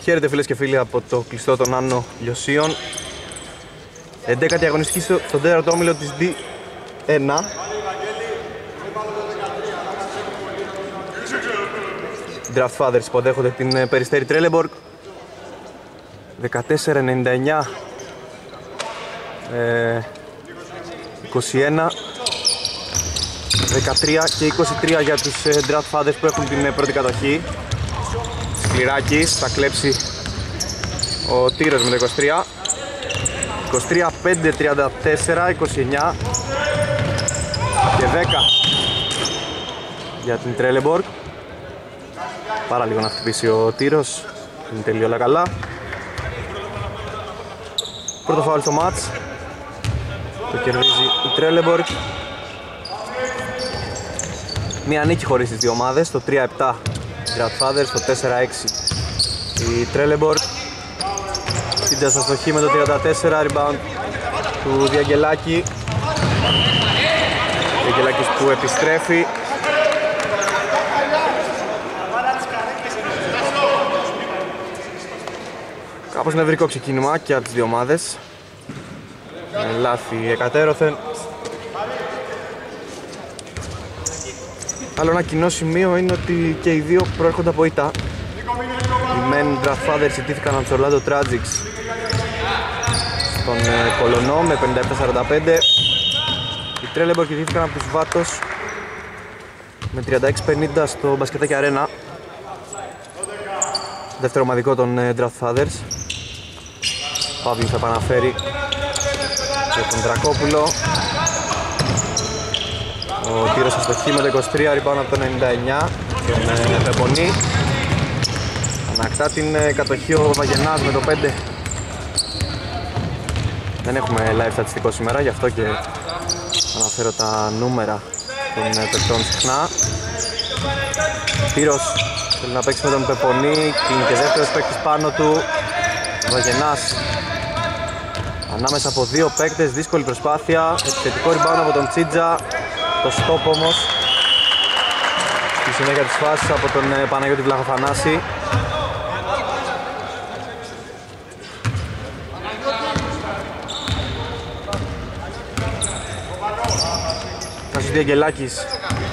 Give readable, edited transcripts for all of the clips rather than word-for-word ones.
Χαίρετε φίλες και φίλοι από το κλειστό των Άνω Λιωσίων. 11η αγωνιστική στον τέταρτο όμιλο της D1. Draft Fathers υποδέχονται την Περιστέρη Τρέλεμπορκ. 14-99 21 13 και 23 για τους Draft Fathers που έχουν την πρώτη κατοχή. Σκληράκης θα κλέψει ο Τύρος με το 23. 23-5, 34, 29 και 10 για την Τρέλεμπορκ. Πάρα λίγο να χτυπήσει ο Τύρος, είναι τελείω όλα καλά. Πρώτο φάουλ στο μάτς, το κερδίζει η Τρέλεμπορκ. Μια νίκη χωρίς τις δύο ομάδες, το 3-7 Draft Fathers, το 4-6 η Τρέλεμπορκ. Σύντια στα στοχή με το 34, rebound του Διαγγελάκη. Διαγγελάκης που επιστρέφει. Κάπως νευρικό ξεκίνημα και από τις δύο ομάδες. Λάθη εκατέρωθεν. Άλλο ένα κοινό σημείο είναι ότι και οι δύο προέρχονται από ήττα. Οι men Draft Fathers ιτήθηκαν από τους Orlando Tragics στον Κολονό με 57-45. Οι Τρέλεμπορκ ιτήθηκαν από τους Βάτος με 36-50 στο Μπασκετάκι Αρένα. Δεύτερο ομαδικό των Draft Fathers. Παύλου θα επαναφέρει για τον Δρακόπουλο. Ο Τύρος αστοχή με το 23, rebound από το 99 τον Πεπονή. Ανακτά την κατοχή ο Βαγενάς με το 5. Δεν έχουμε live στατιστικό σήμερα, γι' αυτό και αναφέρω τα νούμερα των παιχτών συχνά. Τύρος θέλει να παίξει με τον Πεπονή, κλείνει και δεύτερος παίκτης πάνω του. Βαγενάς ανάμεσα από δύο παίκτες, δύσκολη προσπάθεια. Επιθετικό rebound από τον Τσίτζα. Το stop όμως στη συνέχεια της φάσης από τον Παναγιώτη Βλαχοθανάση. Τάσος Διαγγελάκης.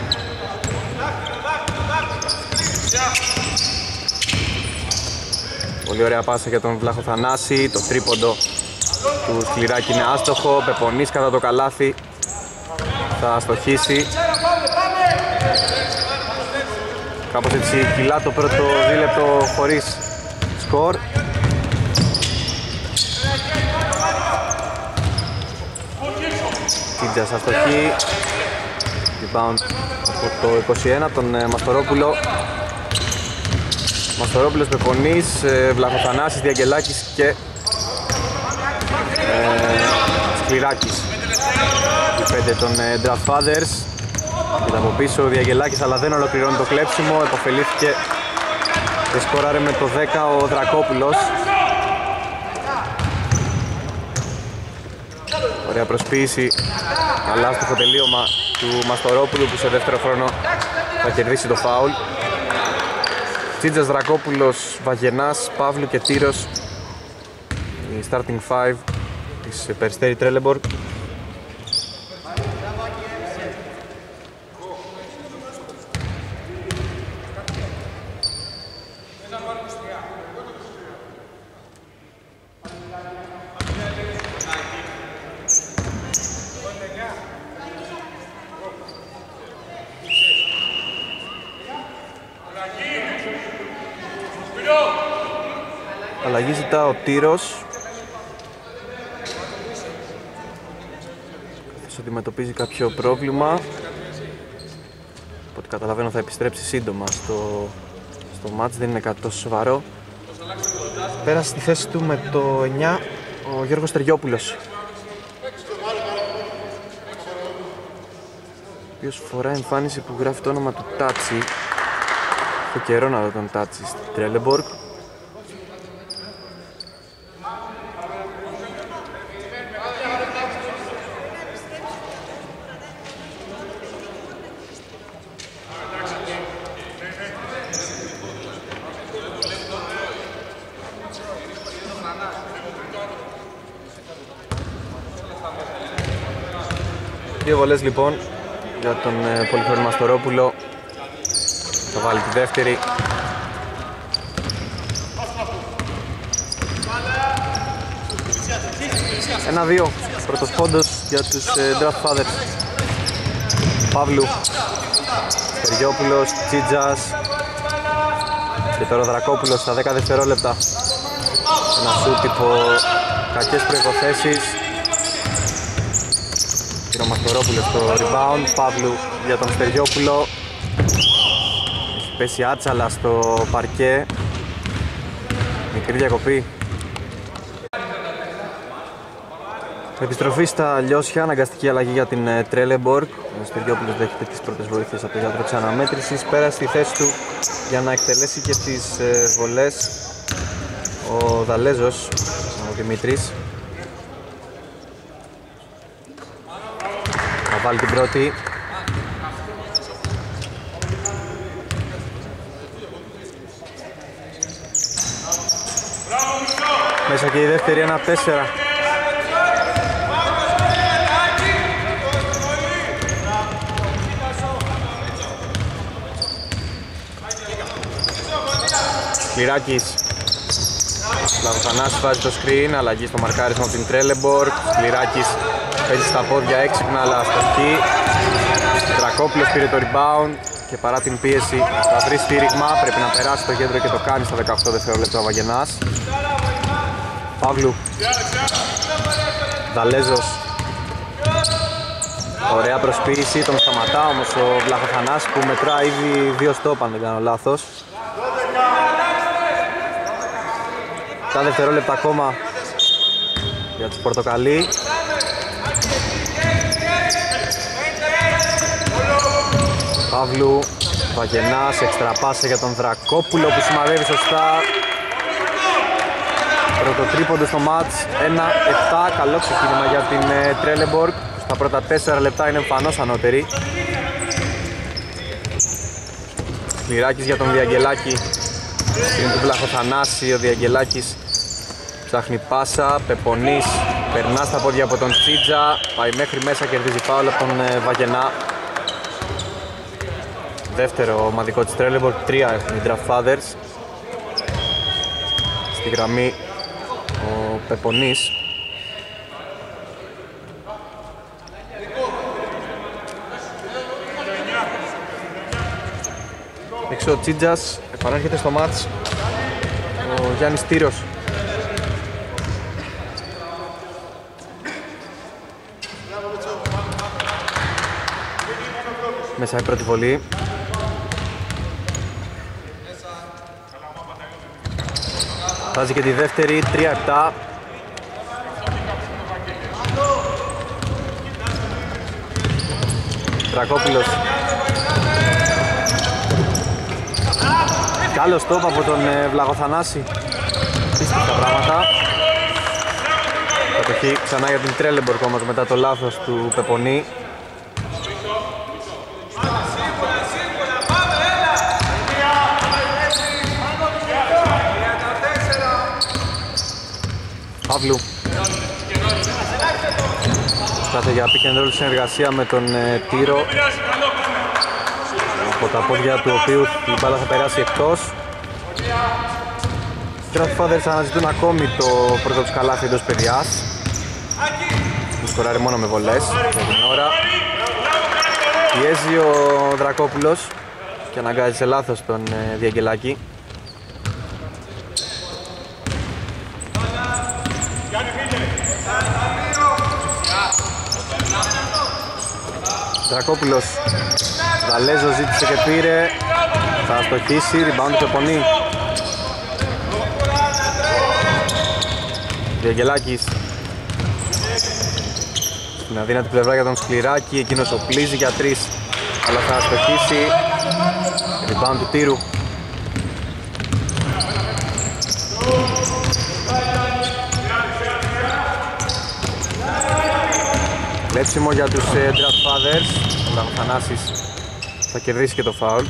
Πολύ ωραία πάσα για τον Βλαχοθανάση. Το τρίποντο του Σκληράκη είναι άστοχο. Πεπονής κατά το καλάθι θα αστοχίσει. Κάπως έτσι κυλά το πρώτο δίλεπτο χωρίς σκορ. Τίτζας αστοχή. Rebound από το 21 τον Μαστορόπουλο. Μαστορόπουλος, Πεπονής, Βλαχοθανάσης, Διαγγελάκης και Σκληράκης. Οι 5 των Draft Fathers. Και από πίσω ο Διαγγελάκης, αλλά δεν ολοκληρώνει το κλέψιμο. Εποφελήθηκε και σκοράρε με το 10 ο Δρακόπουλος. Ωραία προσποίηση, αλλά στο τελείωμα του Μαστορόπουλου που σε δεύτερο χρόνο θα κερδίσει το φάουλ. Τσίτζας, Δρακόπουλος, Βαγενάς, Παύλου και Τύρος, η starting 5 της Περιστέρη Τρέλεμπορκ. Αλλαγή ζητά ο Τύρος. Καθώς αντιμετωπίζει κάποιο πρόβλημα. Από ό,τι καταλαβαίνω θα επιστρέψει σύντομα στο μάτς, δεν είναι κάτι τόσο σοβαρό. Πέρασε στη θέση του με το 9 ο Γιώργος Τεριόπουλος, ο οποίος φορά εμφάνιση που γράφει το όνομα του Τάτσι. Έχω καιρό να δω τον Τάτσι στην Τρέλεμπορκ. Δύο βολές λοιπόν για τον Πολυχρόνη Μαστορόπουλο. Θα βάλει τη δεύτερη. 1-2, πρώτος πόντος για τους Draft Fathers. Παύλου, Στεριόπουλος, Τσίτζας και τώρα ο Δρακόπουλος στα 10 δευτερόλεπτα. Ένα σούτ υπό κακές προϋποθέσεις. Και ο Μαστορόπουλος στο rebound. Παύλου για τον Στεριόπουλο. Έχει πέσει άτσαλα στο παρκέ. Μικρή διακοπή. Επιστροφή στα Λιώσια, αναγκαστική αλλαγή για την Τρέλεμπορκ. Ο Στεριόπουλος δέχεται τις πρώτες βοήθειες από το γιατρό της αναμέτρησης. Πέρασε στη θέση του για να εκτελέσει και τις βολές ο Δαλέζος, ο Δημήτρης. Θα βάλει την πρώτη. Μέσα και η δεύτερη, 1-4. Σκληράκης. Λαβοθανάσης βάζει το screen, αλλαγή στο μαρκάρισμα από την Τρέλεμπορκ. Σκληράκης παίζει στα πόδια έξυπνα αλλά αστοχή. Δρακόπουλος πήρε το rebound και παρά την πίεση θα βρει στήριγμα. Πρέπει να περάσει το κέντρο και το κάνει στα 18 δευτερόλεπτα ο Βαγενάς. Παύλου. Δαλέζος. Ωραία προσποίηση, τον σταματά όμως ο Βλαχοθανάσης που μετρά ήδη 2 στόπ αν δεν κάνω λάθος. Τα δευτερόλεπτα ακόμα για τους Πορτοκαλί. Παύλου, Βαγενάς, εξτραπάσε για τον Δρακόπουλο που σημαδεύει σωστά. Πρωτοτρίποντο στο μάτς, 1-7, καλό ξεκίνημα για την Τρέλεμπορκ. Στα πρώτα 4 λεπτά είναι εμφανώς ανώτερη. Σκληράκης για τον Διαγγελάκη. Είναι του Βλαχοθανάση, ο Διαγγελάκης ψάχνει πάσα, Πεπονής περνά στα πόδια από τον Τσίτζα, πάει μέχρι μέσα, κερδίζει φάουλ από τον Βαγενά. Δεύτερο ομαδικό της Τρέλεμπορκ, 3 έχουν οι Draft Fathers. Στη γραμμή ο Πεπονής. Έξω ο Τσίτζας, επανέρχεται στο μάτς ο Γιάννης Τύρος. Μέσα η πρώτη βολή. Βάζει και τη δεύτερη, 3-7. Τρακόπουλος. Καλό στόπ από τον Βλαχοθανάση. Πίστευτα πράγματα. Κατοχή ξανά για την Τρέλεμπορκ όμως μετά το λάθος του Πεπονή. Παύλου. Κάθε για pick and roll συνεργασία με τον Τύρο, από τα πόδια του οποίου η μπάλα θα περάσει εκτός. Οι Draft Fathers αναζητούν ακόμη το πρώτο τους καλάθι εντός παιδιάς. Του σκοράρει μόνο με βολές για την ώρα. Πιέζει ο Δρακόπουλος και αναγκάζει σε λάθος τον Διαγγελάκη. Δρακόπουλος. Δαλέζος ζήτησε και πήρε. Θα αστοχίσει, rebound του Πεπονή. Διαγγελάκης. Στην αδύνατη πλευρά για τον Σκληράκη, εκείνος οπλίζει για 3, αλλά θα αστοχίσει. Rebound του Τύρου. Κλέψιμο για τους Draft Fathers. Ο Λαμφανάσης θα κερδίσει και το φάουλ.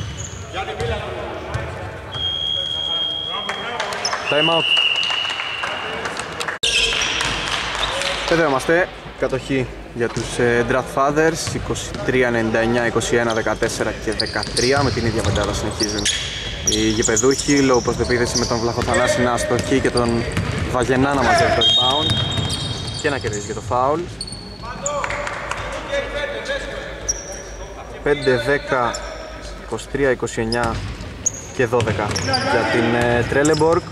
Time out. Εδώ είμαστε, κατοχή για τους Draft Fathers, 23-99, 21-14 και 13. Με την ίδια πεντάδα συνεχίζουν οι γηπεδούχοι, λόγω προσδεπίδεση με τον Βλαχοθανάση να αστοχεί και τον Βαγενά να μαζεύει το rebound και να κερδίζει και το foul. 5-10, 23-29 και 12 για την Τρέλεμπορκ.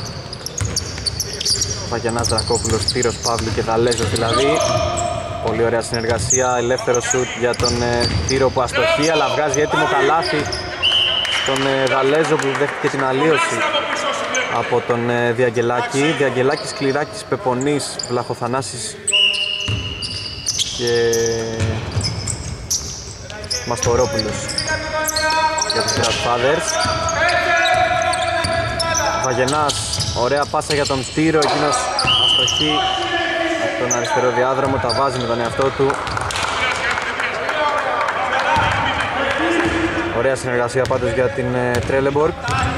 Βαγενάς, Δρακόπουλος, Τύρος, Παύλου και Δαλέζος δηλαδή. Πολύ ωραία συνεργασία, ελεύθερο σουτ για τον Τύρο που αστοχεί, αλλά βγάζει έτοιμο καλάθι τον Δαλέζο που δέχτηκε την αλλίωση από τον Διαγγελάκη. Διαγγελάκης, Κληράκης, Πεπονής, Βλαχοθανάσης και Μαστορόπουλος για τους Draft Fathers. Βαγενάς, ωραία πάσα για τον Τύρο, εκείνος αστοχή από τον αριστερό διάδρομο, τα βάζει με τον εαυτό του. Ωραία συνεργασία πάντως για την Τρέλεμπορκ.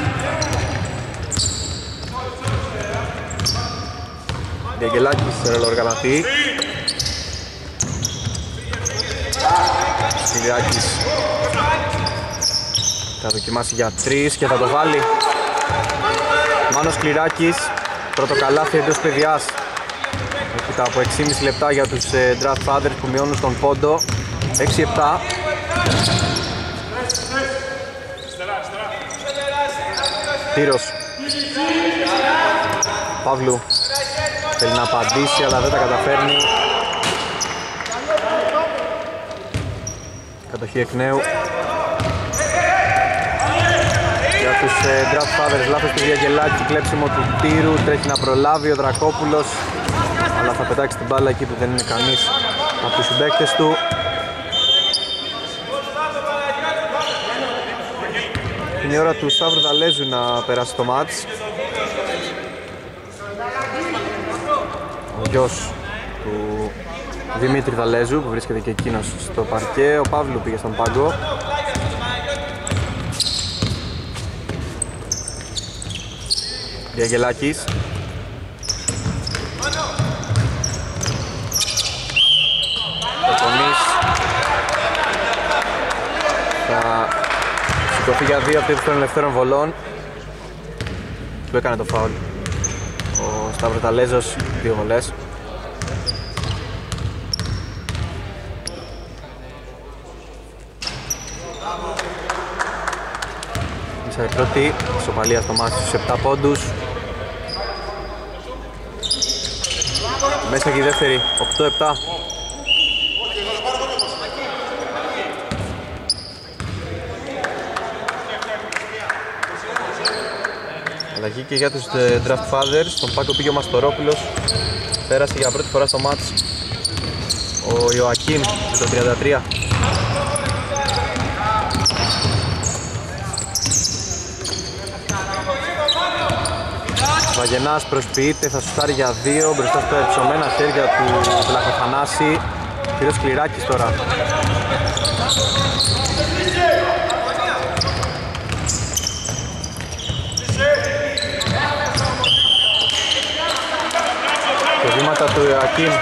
Διαγγελάκης, ρολοργανατή. Σιλιάκης θα δοκιμάσει για 3 και θα το βάλει. Μάνος Κληράκης, πρώτο καλάθι εντός παιδιάς. Έπειτα από 6,5 λεπτά για τους Draft Fathers που μειώνουν στον πόντο. 6-7. Τύρος Παύλου θέλει να απαντήσει αλλά δεν τα καταφέρνει. Κατοχή εκ νέου για τους Draft Fathers. Λάθος του Διαγγελάκη, κλέψιμο του Τύρου, τρέχει να προλάβει ο Δρακόπουλος αλλά θα πετάξει την μπάλα εκεί που δεν είναι κανείς από τους συμπαίκτες του. Είναι η ώρα του Σταύρου Δαλέζου να περάσει το μάτς. Ο γιος του Δημήτρη Δαλέζου που βρίσκεται και εκείνος στο παρκέ. Ο Παύλου πήγε στον πάγκο. Διαγγελάκης. Πεπονής θα σηκωθεί για 2 από των ελευθέρων βολών. Του έκανε το φάουλ ο Σταύρος Δαλέζος, 2 βολές. Ίσα η πρώτη ισοπαλία στο μάτι στους 7 πόντους. Μέσα και η δεύτερη, 8-7. Αλλαγή και για τους Draft Fathers. Στον πάγκο πήγε ο Μαστορόπουλος. Πέρασε για πρώτη φορά στο μάτς ο Ιωακίμ το 33. Βαγενάς προσποιείται, θα σουτάρει για 2 μπροστά στα υψωμένα χέρια του Βλαχοθανάση. Κύριος Κληράκης τώρα. Και βήματα του Ιωακίμ.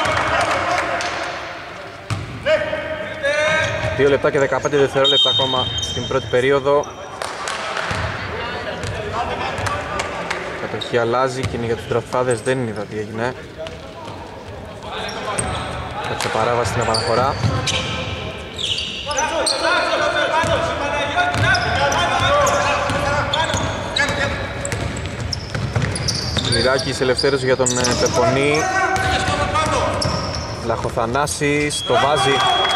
2 λεπτά και 15 δευτερόλεπτα ακόμα στην πρώτη περίοδο. Η κατοχή αλλάζει και είναι για τους Draft Fathers, δεν είδα τι έγινε. Κάτσε παράβαση στην επαναφορά. Μοιράκης ελευθέρωση για τον Πεπονή. Βλαχοθανάσης το βάζει.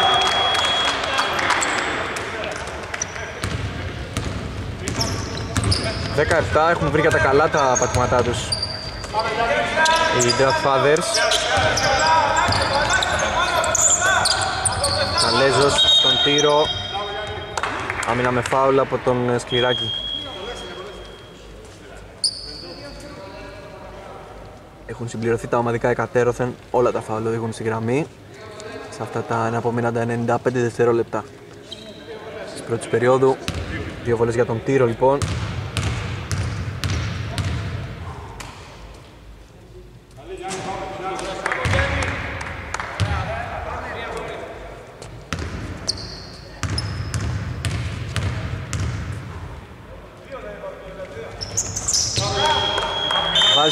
«17» έχουν βρει για τα καλά τα πατήματά τους οι Draft Fathers. Καλέζος στον Τύρο. Άμυνα με φάουλ από τον Σκληράκη. Έχουν συμπληρωθεί τα ομαδικά εκατέρωθεν, όλα τα φάουλ οδηγούν στη γραμμή σε αυτά τα εναπομείναντα 95 δευτερόλεπτα της πρώτης περίοδου. 2 βολές για τον Τύρο λοιπόν.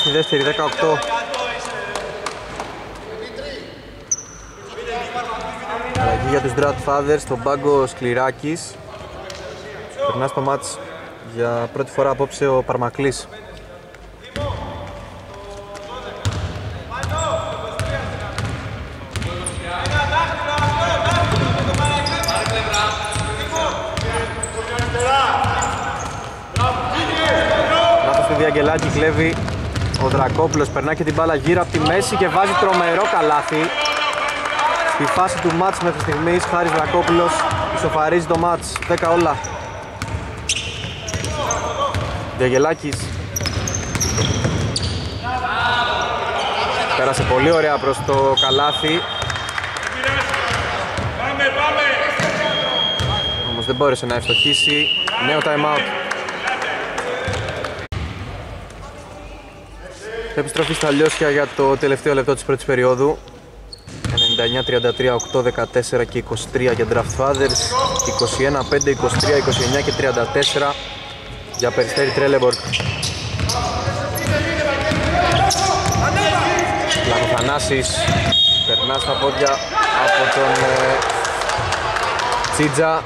στη δεύτερη, 18. Αλλαγή για τους Drat Fathers, στον πάγκο Σκληράκης. Περνά στο μάτς για πρώτη φορά απόψε ο Παρμακλής. Λάθος του Διαγγελάκη, κλέβει ο Δρακόπουλος, περνά και την μπάλα γύρω από τη μέση και βάζει τρομερό καλάθι. Στη φάση του μάτς μέχρι στιγμής, Χάρης Δρακόπουλος ισοφαρίζει το μάτς, 10 όλα. Διαγγελάκης πέρασε πολύ ωραία προς το καλάθι, όμως δεν μπόρεσε να ευστοχίσει. Νέο time out. Επιστροφή στα Λιώσια για το τελευταίο λεπτό της πρώτης περίοδου. 99-33, 8-14 και 23 για Draft Fathers, 21-5, 23, 29 και 34 για Περιστέρι Τρέλεμπορκ. Λαγοθανάσης περνά στα πόδια από τον Τσίτζα.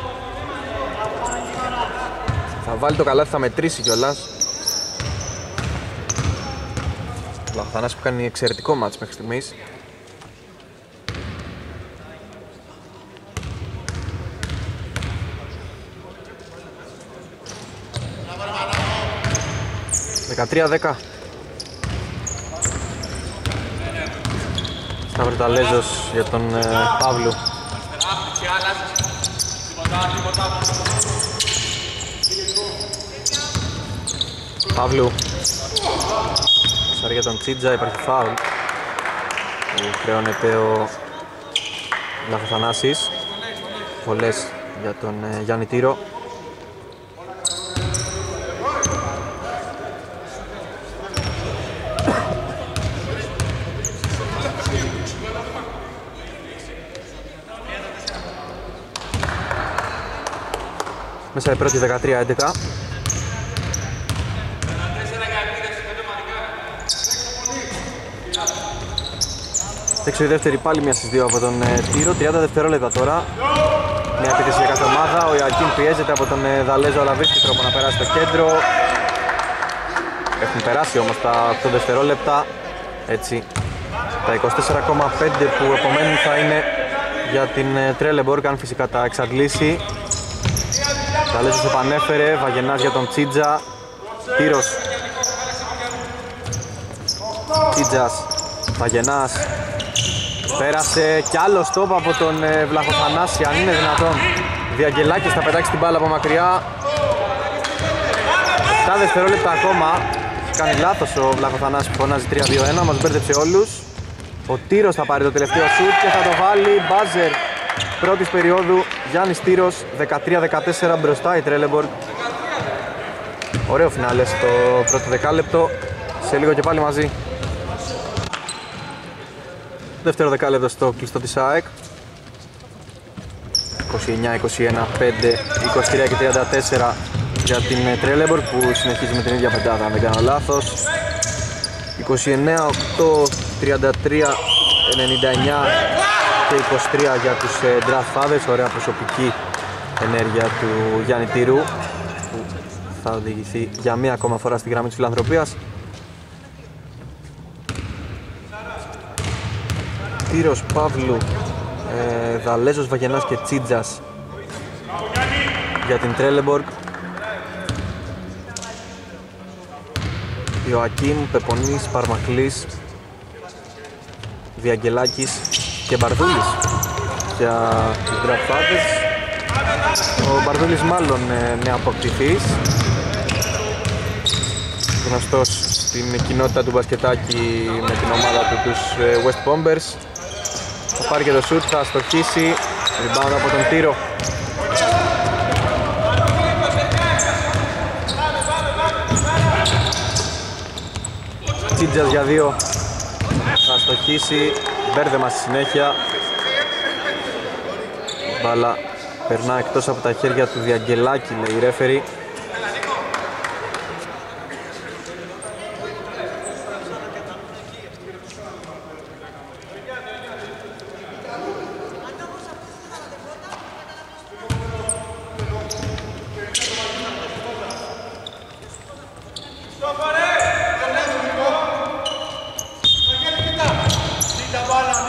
Θα βάλει το καλάθι, θα μετρήσει κιόλας. Λαγοθανάσης που κάνει εξαιρετικό μάτς μέχρι στιγμής. Δεκατρία-10. Σταυροταλέζος για τον Παύλου. Παύλου. Σάρι για τον Τσίτζα, υπάρχει φάουλ που χρεώνεται ο Λαχοθανάσης. Πολλές για τον Γιάννη Τύρο. Μέσα η πρώτη 13-11. Έξω η δεύτερη, πάλι μία στις δύο από τον Τύρο. 30 δευτερόλεπτα τώρα. Μια επίθεση για κάθε ομάδα. Ο Ιακίν πιέζεται από τον Δαλέζο, αλλά βρίσκει τρόπο να περάσει στο κέντρο. Έχουν περάσει όμως τα 8 δευτερόλεπτα. Έτσι τα 24,5 που επομένουν θα είναι για την Τρέλεμπορκ, αν φυσικά τα εξαντλήσει. Δαλέζος επανέφερε, Βαγενάς για τον Τσίτζα. Τύρος. Τσίτζας, Βαγενάς. Πέρασε κι άλλο στόπ από τον Βλαχοθανάση, αν είναι δυνατόν. Διαγγελάκης θα πετάξει την μπάλα από μακριά. 7 δευτερόλεπτα ακόμα. Κάνει λάθος ο Βλαχοθανάσης που φωνάζει 3-2-1, μας μπέρδεψε όλους. Ο Τύρος θα πάρει το τελευταίο σουτ και θα το βάλει. Μπάζερ πρώτης περίοδου, Γιάννης Τύρος, 13-14 μπροστά η Τρέλεμπορκ. Ωραίο φινάλε στο πρώτο δεκάλεπτο, σε λίγο και πάλι μαζί. Δεύτερο δεκάλεπτο στο κλειστό της ΑΕΚ. 29, 21, 5, 23 και 34 για την Τρέλεμπορκ που συνεχίζει με την ίδια πεντάδα, αν δεν κάνω λάθος. 29, 8, 33, 99 και 23 για τους Draft Fathers. Ωραία προσωπική ενέργεια του Γιάννη Τύρου που θα οδηγηθεί για μία ακόμα φορά στη γραμμή της φιλανθρωπίας. Τύρος, Παύλου, Δαλέζος, Βαγενάς και Τσίτζας για την Τρέλεμπορκ. Ιωακίμ, Πεπονής, Παρμακλής, Διαγγελάκης και Μπαρδούλης για τους Draft Fathers. Ο Μπαρδούλης μάλλον νεοαποκτηθής, γνωστός στην κοινότητα του μπασκετάκι με την ομάδα του, τους West Bombers. Θα πάρει και το σουτ, θα στοχίσει, rebound από τον Τύρο. Τσίτζας για δύο, θα στοχίσει, μπέρδεμα στη συνέχεια. Μπάλα περνά εκτός από τα χέρια του Διαγγελάκη, λέει η ρέφερη.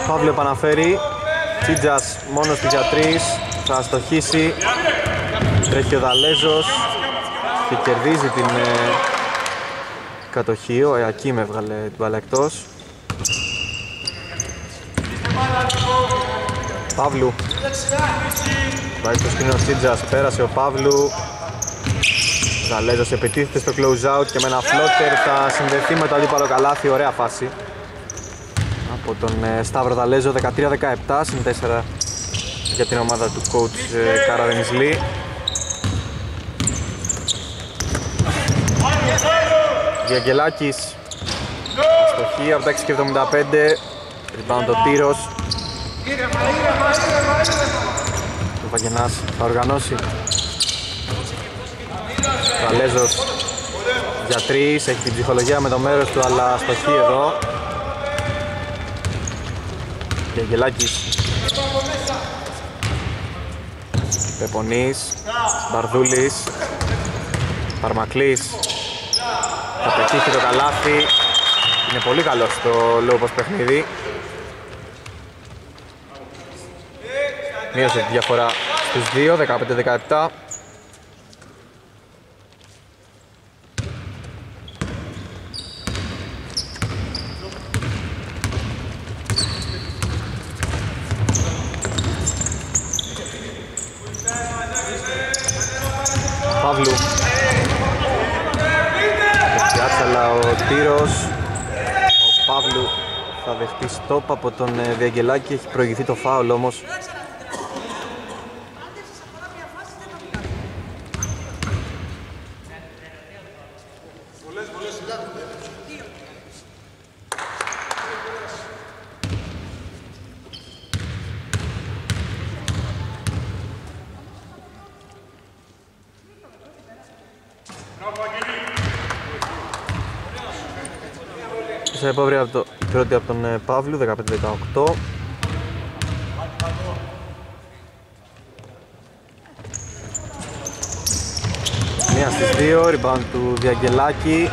Παύλου επαναφέρει. Τσίτζας μόνος του για 3. Θα αστοχίσει. Τρέχει ο Δαλέζος και κερδίζει την κατοχή. Ο Εακίμ έβγαλε την μπάλα εκτός. Παύλου. Βάζει το σκρίνο ο Τσίτζας, πέρασε ο Παύλου. Δαλέζος επιτίθεται στο close out και με ένα φλότερ θα συνδεθεί με το αντίπαλο καλάθι. Ωραία φάση από τον Σταύρο Δαλέζο. 13-17, συν 4 για την ομάδα του coach Καραδενισλή. Διαγγελάκης αστοχή από τα 6.75. Rebound ο Τύρος. Ο Βαγγενάς θα οργανώσει. Δαλέζος για 3, έχει την ψυχολογία με το μέρος του, αλλά αστοχή εδώ. Διαγγελάκης. Πεπονής, Μπαρδούλης, Παρμακλής. Θα πετύχει το καλάθι. Είναι πολύ καλό στο low post παιχνίδι. Μείωσε τη διαφορά στους 2, 15-17. Παύλου. Πιάτσαλα ο Τύρος. Ο Παύλου θα δεχτεί στόπ από τον Διαγγελάκη. Έχει προηγηθεί το φάουλ όμως. Σε επόμενη πρώτη από τον Παύλου, 15-18. Μία στις 2, rebound του Διαγγελάκη.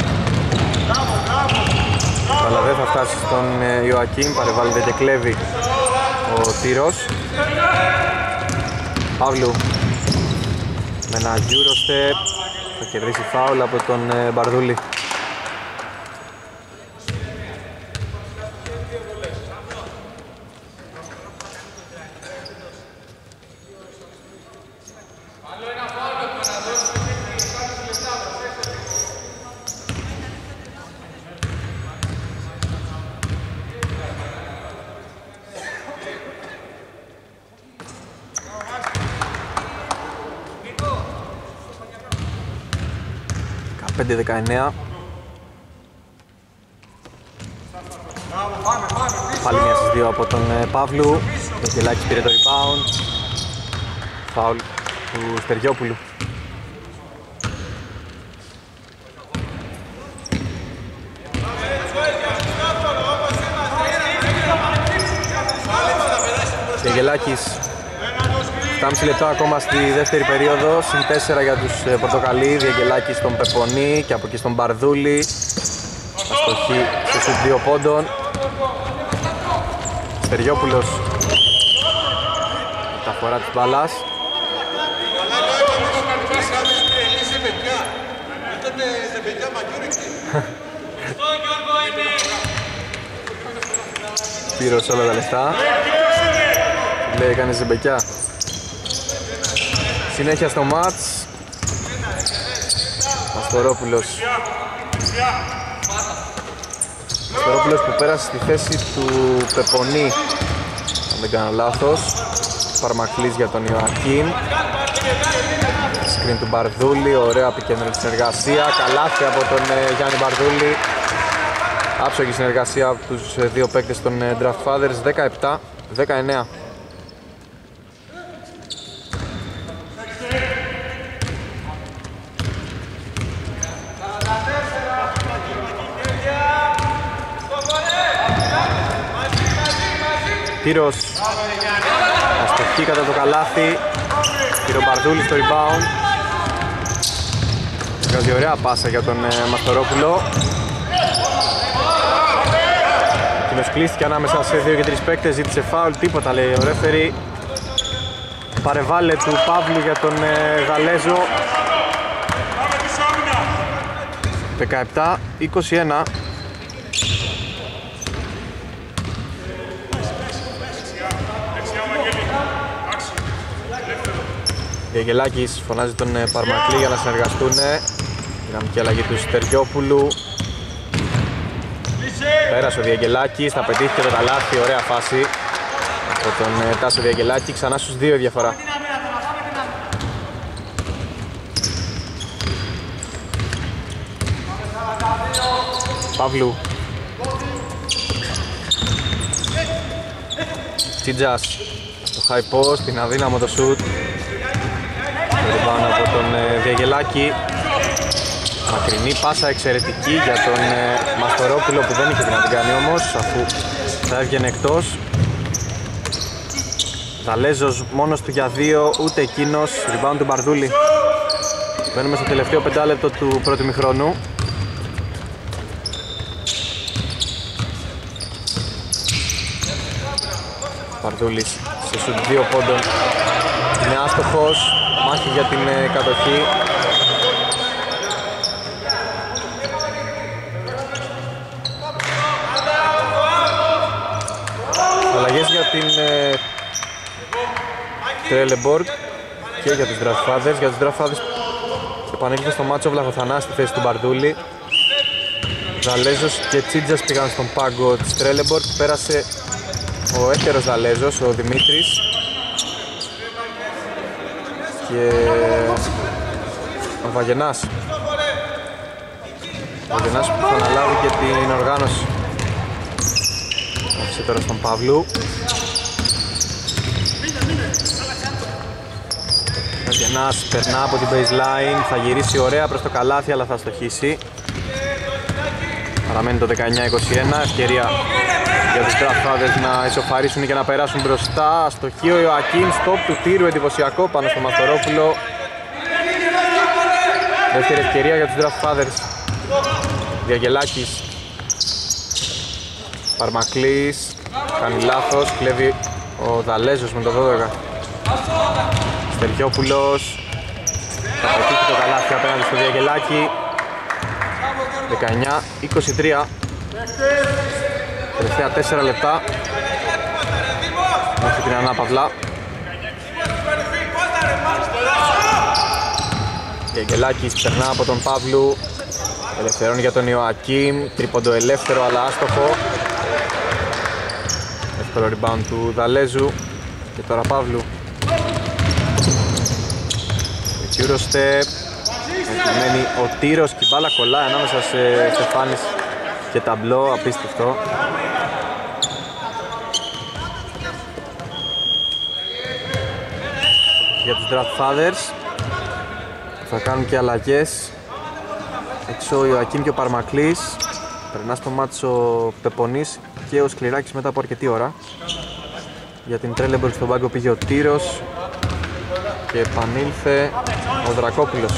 Αλλά δεν θα φτάσει στον Ιωακίμ, παρεμβάλλεται και κλέβει ο Τύρος. Παύλου με ένα Eurostep, θα κερδίσει φάουλ από τον Μπαρδούλη. Πάλι μία στις 2 από τον Παύλου. Ο Γελάκης πήρε το rebound. Φάουλ του Στεριόπουλου. Ο Γελάκης 7,5 λεπτά ακόμα στη δεύτερη περίοδο, συν 4 για τους Πορτοκαλί. Διαγγελάκης στον Πεπονή και από εκεί στον Μπαρδούλη. Αστοχή σε σουτ 2 πόντων. Στεριόπουλος μεταφορά της μπάλας. Πήρος όλα τα λεφτά. Λέει έκανε ζεμπεκιά. Συνέχεια στο μάτς. Μαστορόπουλος. Μαστορόπουλος που πέρασε στη θέση του Πεπονή, αν δεν κάνω λάθος. Παρμακλής για τον Ιωακίμ. Σκριν του Μπαρδούλη, ωραία επικέντρωση συνεργασία. Καλάθι από τον Γιάννη Μπαρδούλη. Άψογη συνεργασία από τους δύο παίκτες των Draft Fathers. 17-19. Τύρος, αστοχή κατά το καλάθι. Μπαρδούλη στο rebound. Βγάζει ωραία πάσα για τον Μαστορόπουλο. κίνδυνος κλείστηκε ανάμεσα σε 2 και 3 παίκτες, ζήτησε φάουλ, τίποτα λέει ο ρέφερι. Παρεβάλλε του Παύλου για τον Γαλέζο. 17-21. Διαγελάκης φωνάζει τον Παρμακλή για να συνεργαστούν. Δυναμική αλλαγή του Στεριόπουλου. Πέρασε ο Διαγελάκης, θα πετύχει και το καλάθι, ωραία φάση από τον Τάσο Διαγελάκη, ξανά στους 2 διαφορά. Παύλου. Τσίτζας στο high post, είναι αδύναμο το shoot. Πάνω από τον Διαγελάκη. Μακρινή πάσα εξαιρετική για τον Μαστορόπουλο που δεν είχε να την κάνει όμως, αφού θα έβγαινε εκτός. Δαλέζος μόνος του για 2, ούτε εκείνος. Rebound του Μπαρδούλη. Μπαίνουμε στο τελευταίο 5 λεπτό του πρώτου ημιχρόνου. Μπαρδούλης σε σουτ 2 πόντων. Είναι άστοχος. Μάχη για την κατοχή. Αλλαγές για την Τρέλεμπορκ και για τους Draft Fathers. Για τους Draft Fathers επανήλθε στο μάτσο Βλαχοθανά στη θέση του Μπαρδούλη. Δαλέζος και Τσίτζας πήγαν στον πάγκο της Τρέλεμπορκ. Πέρασε ο έτερος Δαλέζος, ο Δημήτρης, και ο Βαγενάς. Ο Βαγενάς που θα αναλάβει και την οργάνωση. Άφησε τώρα στον Παύλου. Ο Βαγενάς περνά από την baseline, θα γυρίσει ωραία προς το καλάθι αλλά θα στοχίσει. Παραμένει το 19-21, ευκαιρία για τους Draft Fathers να ισοφαρίσουν και να περάσουν μπροστά. Αστοχή ο Ιωακίν, στόπ του τύρου, εντυπωσιακό πάνω στο Μαστορόπουλο. Δεύτερη ευκαιρία για τους Draft Fathers. Διαγελάκης. Παρμακλής, κάνει λάθος, κλέβει ο Δαλέζος με το 12. Στεριόπουλος, θα πετύχει το καλάθι απέναντι στο Διαγελάκη. 19-23. Τελευταία 4 λεπτά μέχρι την ανάπαυλα. Γεγελάκης περνά από τον Παύλου, ελευθερώνει για τον Ιωακίμ, τρίποντο ελεύθερο αλλά άστοχο. Εύκολο rebound του Δαλέζου και τώρα Παύλου. Eurostep, επιμένει ο τύρος και η μπάλα κολλάει ανάμεσα σε Στεφάνης και ταμπλό, απίστευτο. Για τους Draft Fathers θα κάνουν και αλλαγές. Έξω ο Ιωακίμ και ο Παρμακλής. Περνά στο μάτσο ο Πεπονής και ο Σκληράκης μετά από αρκετή ώρα. Για την Τρέλεμπορκ στον πάγκο πήγε ο Τύρος και επανήλθε ο Δρακόπουλος.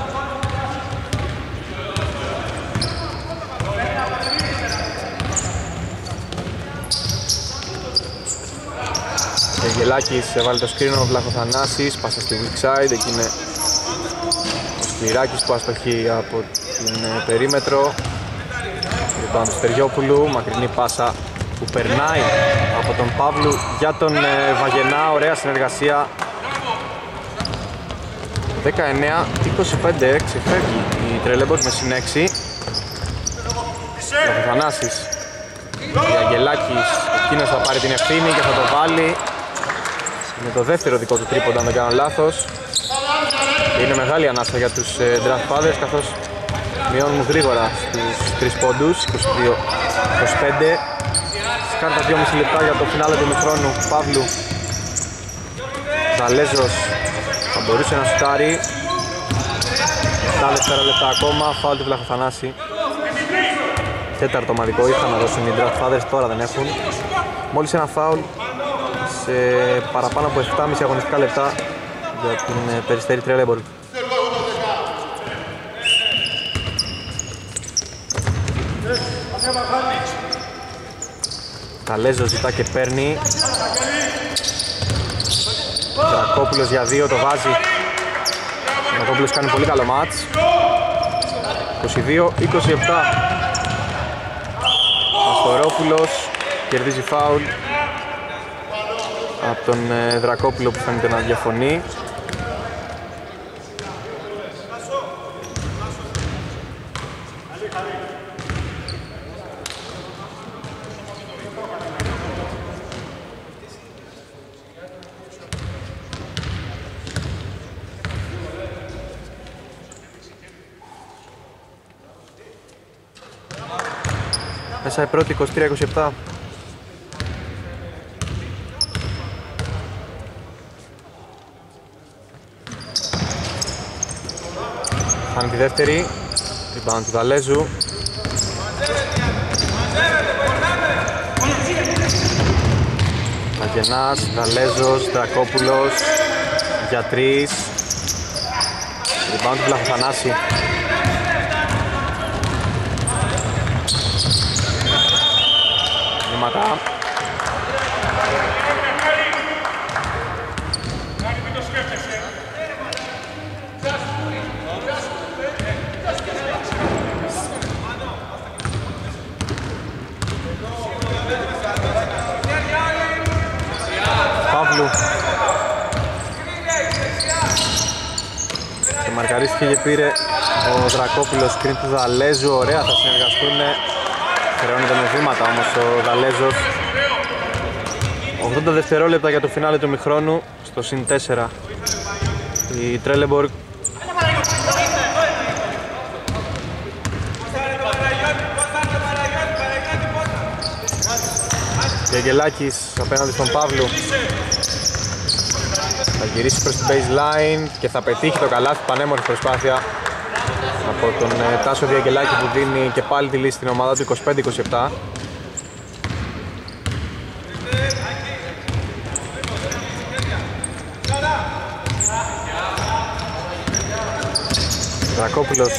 Γελάκης έβαλε το screen, ο Βλαχοθανάσης, πάσα στη weak side, εκεί είναι ο Σκληράκης που αστοχεί από την περίμετρο. Λοιπόν, του Στεριόπουλου, μακρινή πάσα που περνάει από τον Παύλου για τον Βαγενά, ωραία συνεργασία. 19-25, ξεφεύγει η Τρέλεμπορκ με συν 6. Βλαχοθανάσης, Αγγελάκης, εκείνος θα πάρει την ευθύνη και θα το βάλει. Είναι το δεύτερο δικό του τρίποντα αν δεν κάνω λάθος. Και είναι μεγάλη ανάσα για τους Draft Fathers, καθώς μειώνουν γρήγορα στους 3 πόντους, 22-25. Σκάρτα 2,5 λεπτά για το φινάλε του ημιχρόνου. Παύλου, Δαλέζος θα μπορούσε να σουτάρει. 4 λεπτά ακόμα, φάουλ του Βλαχοθανάση. Τέταρτο ομαδικό είχαν να δώσουν οι Draft Fathers, τώρα δεν έχουν. Μόλις ένα φάουλ σε παραπάνω από 7,5 αγωνιστικά λεπτά για την Περιστέρη Τρέλεμπορκ. Καλέζος ζητά και παίρνει. Δρακόπουλος για 2, το βάζει. Δρακόπουλος κάνει πολύ καλό μάτς. 22-27. Μαστορόπουλος κερδίζει φάουλ από τον Δρακόπουλο που φαίνεται να διαφωνεί. Μέσα η πρώτη 23-27. Κάνει τη δεύτερη. Rebound του Γαλέζου. Μαγενάς, Γαλέζος, Δρακόπουλος για 3. Rebound του Βλαχοθανάση. Βήματα. Παύλου. Και μαρκαρίστηκε και πήρε ο Δρακόπουλος πριν του Δαλέζου. Ωραία, θα συνεργαστούν. Χρεώνεται με βήματα όμως ο Δαλέζος. 80 δευτερόλεπτα για το φινάλε του ημιχρόνου στο συν 4. Η Τρέλεμποργκ Γεγελάκης απέναντι στον Παύλου. Θα γυρίσει προς την baseline και θα πετύχει το καλάθι. Πανέμορφη προσπάθεια από τον Τάσο Διαγγελάκη που δίνει και πάλι τη λύση στην ομάδα του 25-27. Δρακόπουλος.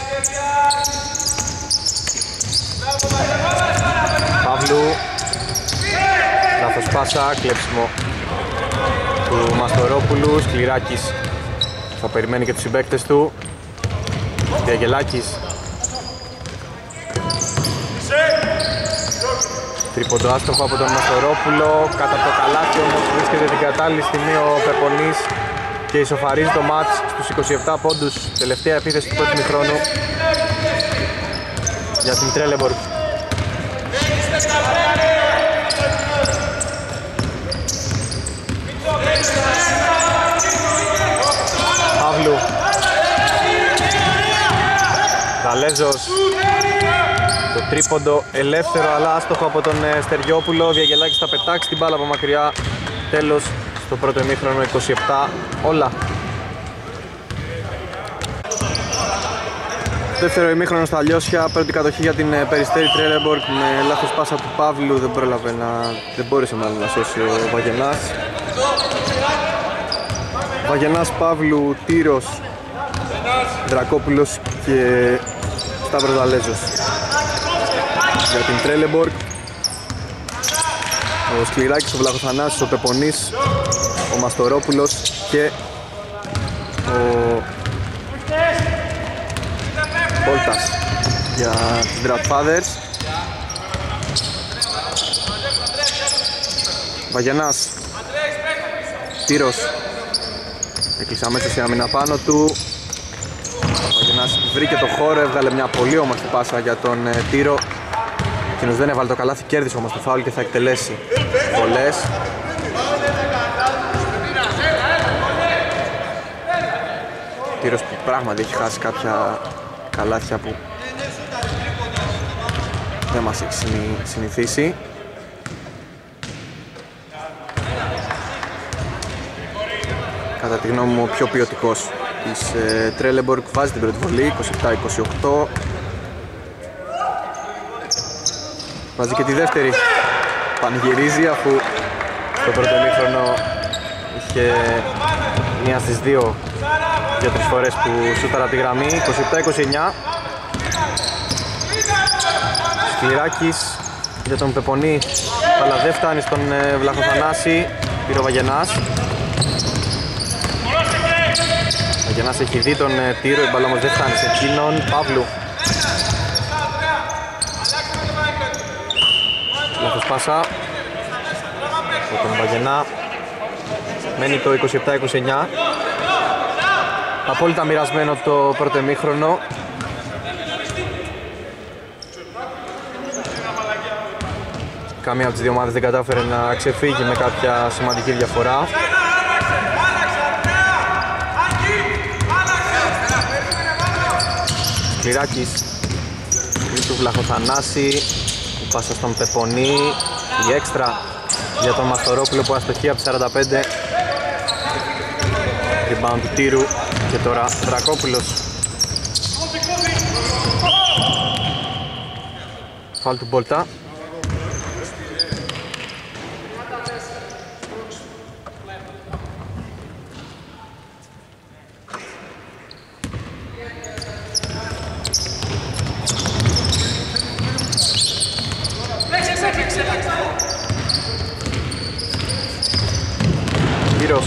Παύλου. Λάθος πάσα, κλέψιμο του Μαστορόπουλου. Σκληράκης θα περιμένει και τους συμπαίκτες του. Διαγγελάκης. Τρίποντο άστοχο από τον Μαστορόπουλο. Κάτω από το καλάθι όμως βρίσκεται την κατάλληλη στιγμή ο Πεπονής και ισοφαρίζει το μάτς στους 27 πόντους. Τελευταία επίθεση του πρώτου ημιχρόνου για την Τρέλεμποργκ. Παύλου. Γαλέζος. Το τρίποντο ελεύθερο αλλά άστοχο από τον Στεριόπουλο. Διαγγελάκης θα πετάξει την μπάλα από μακριά. Τέλος στο πρώτο ημίχρονο 27 όλα. Δεύτερο ημίχρονο στα Λιώσια, πρώτη κατοχή για την Περιστέρη Τρέλεμποργκ με λάθος πάσα του Παύλου, δεν μπόρεσε μάλλον να σώσει ο Βαγενάς. Βαγενάς, Παύλου, Τύρος, Δρακόπουλος και Σταύρος Δαλέζος. Για την Τρέλεμποργκ ο Σκληράκης, ο Βλαχοθανάσης, ο Πεπονής, ο Μαστορόπουλος και ο Πόλτας για τις Dratfathers. Βαγενάς, Τύρος, έκλεισε αμέσως η άμυνα πάνω του. Ο Βαγενάς βρήκε το χώρο, έβγαλε μια πολύ όμορφη πάσα για τον Τύρο. Εκείνος δεν έβαλε το καλάθι, κέρδισε όμως το φάουλ και θα εκτελέσει βολές. Τύρος που πράγματι έχει χάσει κάποια καλάθια που δεν μας έχει συνηθίσει. Κατά τη γνώμη μου ο πιο ποιοτικός της Τρέλεμποργκ βάζει την πρώτη βολή, 27-28. Βάζει και τη δεύτερη, πανηγυρίζει αφού στο πρώτο ημίχρονο είχε μία στις δύο για τρεις φορές που σούταρα τη γραμμή. 27-29. Σκληράκης για τον Πεπονή, αλλά δεν φτάνει στον Βλαχοθανάση. Πήρε ο Βαγενάς. Ο Βαγενάς έχει δει τον τύρο, η μπάλα όμως δεν φτάνει σε εκείνον. Παύλου. Λάθος πάσα από τον Βαγενά. Μένει το 27-29. Απόλυτα μοιρασμένο το πρώτο ημίχρονο. Καμία από τις δύο ομάδες δεν κατάφερε να ξεφύγει με κάποια σημαντική διαφορά. Σκληράκης του Βλαχοθανάση, η πάσα στον Πεπονή, η έξτρα για τον Μαστορόπουλο που αστοχεί από 45. Rebound του Τύρου και τώρα Δρακόπουλος. Φάουλ του Μπόλτα. Κύρος.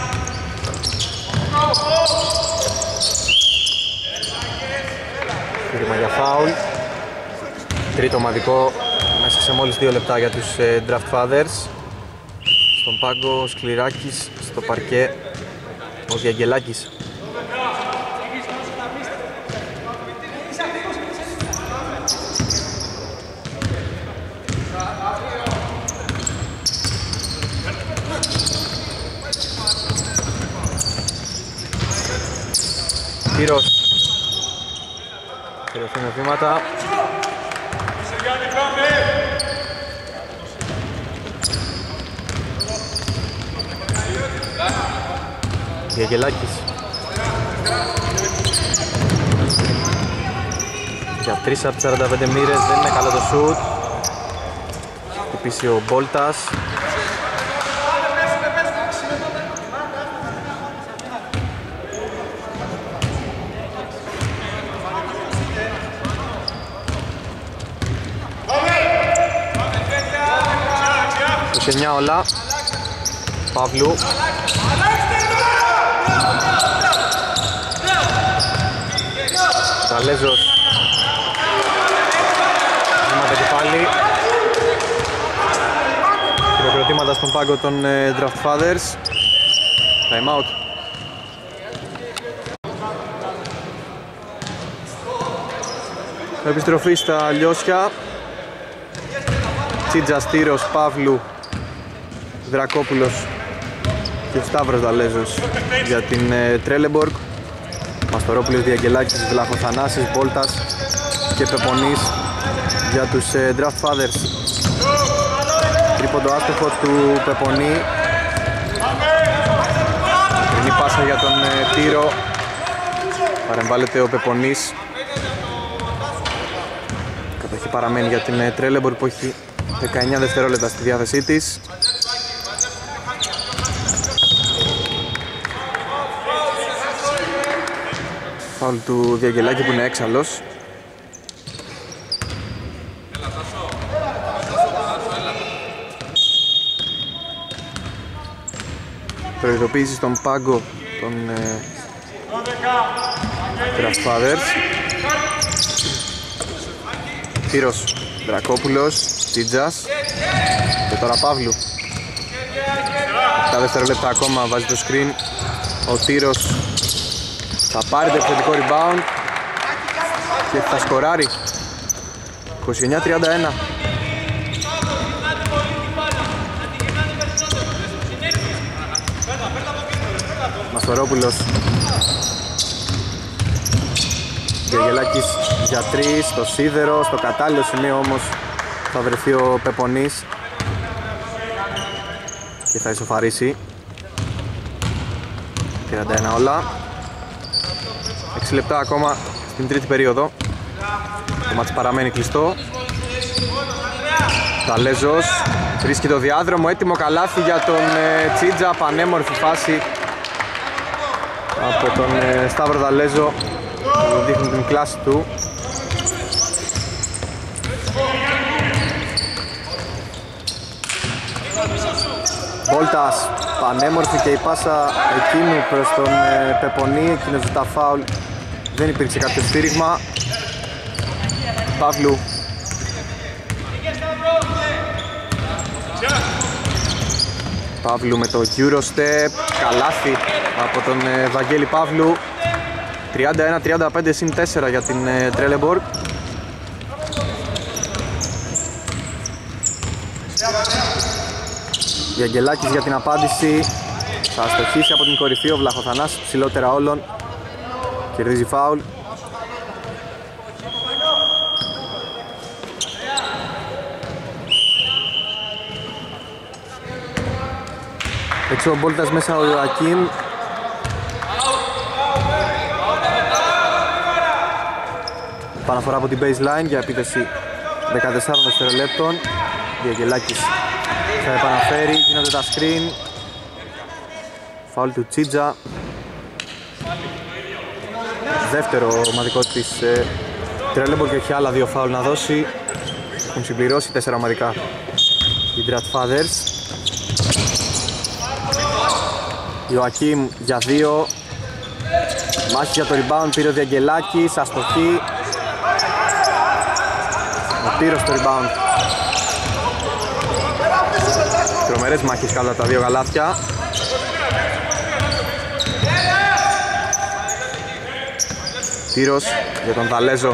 Φύρημα για φάουλ. Τρίτο ομαδικό μέσα σε μόλις 2 λεπτά για τους Draft Fathers. Στον πάγκο ο Σκληράκης, στο παρκέ ο Διαγγελάκης. Κύρος. Περιοχή με βήματα. Διαγγελάκης. Για 3 από 45 μοίρες, δεν είναι καλό το σουτ. Χτυπήσει ο Μπόλτας. Το 9 όλα. Παύλου. Καλέζος. Βήματα και πάλι. Χειροκροτήματα στον πάγκο των Draft Fathers. Time out. Επιστροφή στα Λιώσια. Τσίτζας, Τύρος, Παύλου, Δρακόπουλος και Σταύρος Δαλέζος για την Τρέλεμπορκ. Μαστορόπουλος, Διαγγελάκης, Βλαχοθανάσης, Μπόλτας και Πεπονής για τους Draft Fathers. Τρίποντο άστοχο του Πεπονή. Τρινή πάσα για τον Τύρο. Παρεμβάλλεται ο Πεπονής. Κατοχή παραμένει για την Τρέλεμπορκ που έχει 19 δευτερόλεπτα στη διάθεσή της. Φάουλ του Διαγγελάκη που είναι έξαλλος. Προειδοποίηση στον πάγκο των Draft Fathers. Τύρος, Δρακόπουλος, Τίτζας και τώρα Παύλου. 7 δευτερόλεπτα ακόμα, βάζει το screen. Ο Τύρος θα πάρει το επιθετικό rebound και θα σκοράρει. 29-31. Μαστορόπουλος. Διαγγελάκης για 3, στο σίδερο, στο κατάλληλο σημείο όμως θα βρεθεί ο Πεπονής και θα ισοφαρίσει. 31 όλα. 6 λεπτά ακόμα στην τρίτη περίοδο. Το μάτς παραμένει κλειστό. Δαλέζος βρίσκει το διάδρομο, έτοιμο καλάθι για τον Τσίτζα, πανέμορφη φάση από τον Σταύρο Δαλέζο που δείχνει την κλάση του. Μπόλτας, πανέμορφη και η πάσα εκείνου προς τον Πεπονί, εκείνος ζητά φάουλ, δεν υπήρξε κάποιο στήριγμα. Παύλου. Παύλου με το Eurostep, καλάθι από τον Βαγγέλη Παύλου. 31-35 συν 4 για την Τρέλεμπορ. Γιαγγελάκης για την απάντηση, θα αστοχίσει από την κορυφή, ο Βλαχοθανάσης ψηλότερα όλων, κερδίζει φάουλ. Έξω ο Μπόλτας, μέσα ο Ιωακίμ. Παναφορά από την baseline για επίθεση 14 δευτερολέπτων. Διαγγελάκης θα επαναφέρει, γίνονται τα screen. Φάουλ του Τσίτζα. Δεύτερο ομαδικό της Τρέλεμπορ και έχει άλλα δύο φάουλ να δώσει. Έχουν συμπληρώσει 4 ομαδικά οι Drat Fathers. Ιωακίμ για 2. Μάχη για το rebound, πήρε ο Διαγγελάκης, αστοχή. Ο Τύρος στο rebound. Τρομερές μάχες κατά τα δύο γαλάθια. Τύρος για τον Δαλέζο.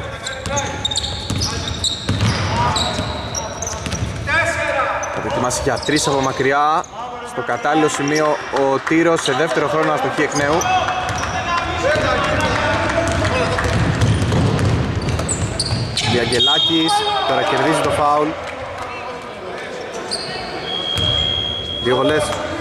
Θα δοκιμάσει για 3 από μακριά. Στο κατάλληλο σημείο ο Τύρος σε δεύτερο χρόνο αστοχή εκ νέου. Διαγγελάκης τώρα κερδίζει το φάουλ. 2 βολές.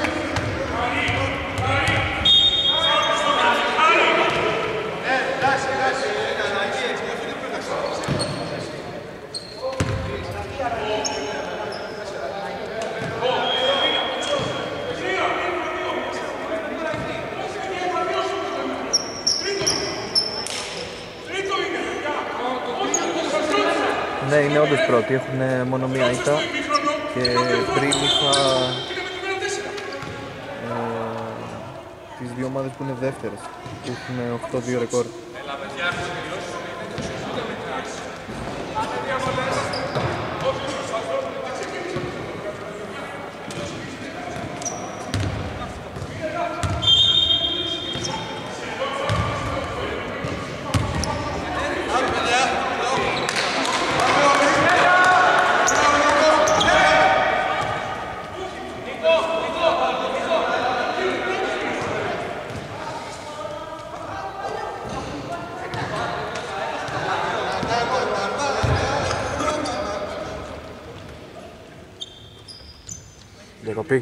Ναι, είναι όντως πρώτοι, έχουν μόνο μία ήττα και πριν είχα τις δύο ομάδες που είναι δεύτερες, που έχουν 8-2 ρεκόρ. Διακοπή.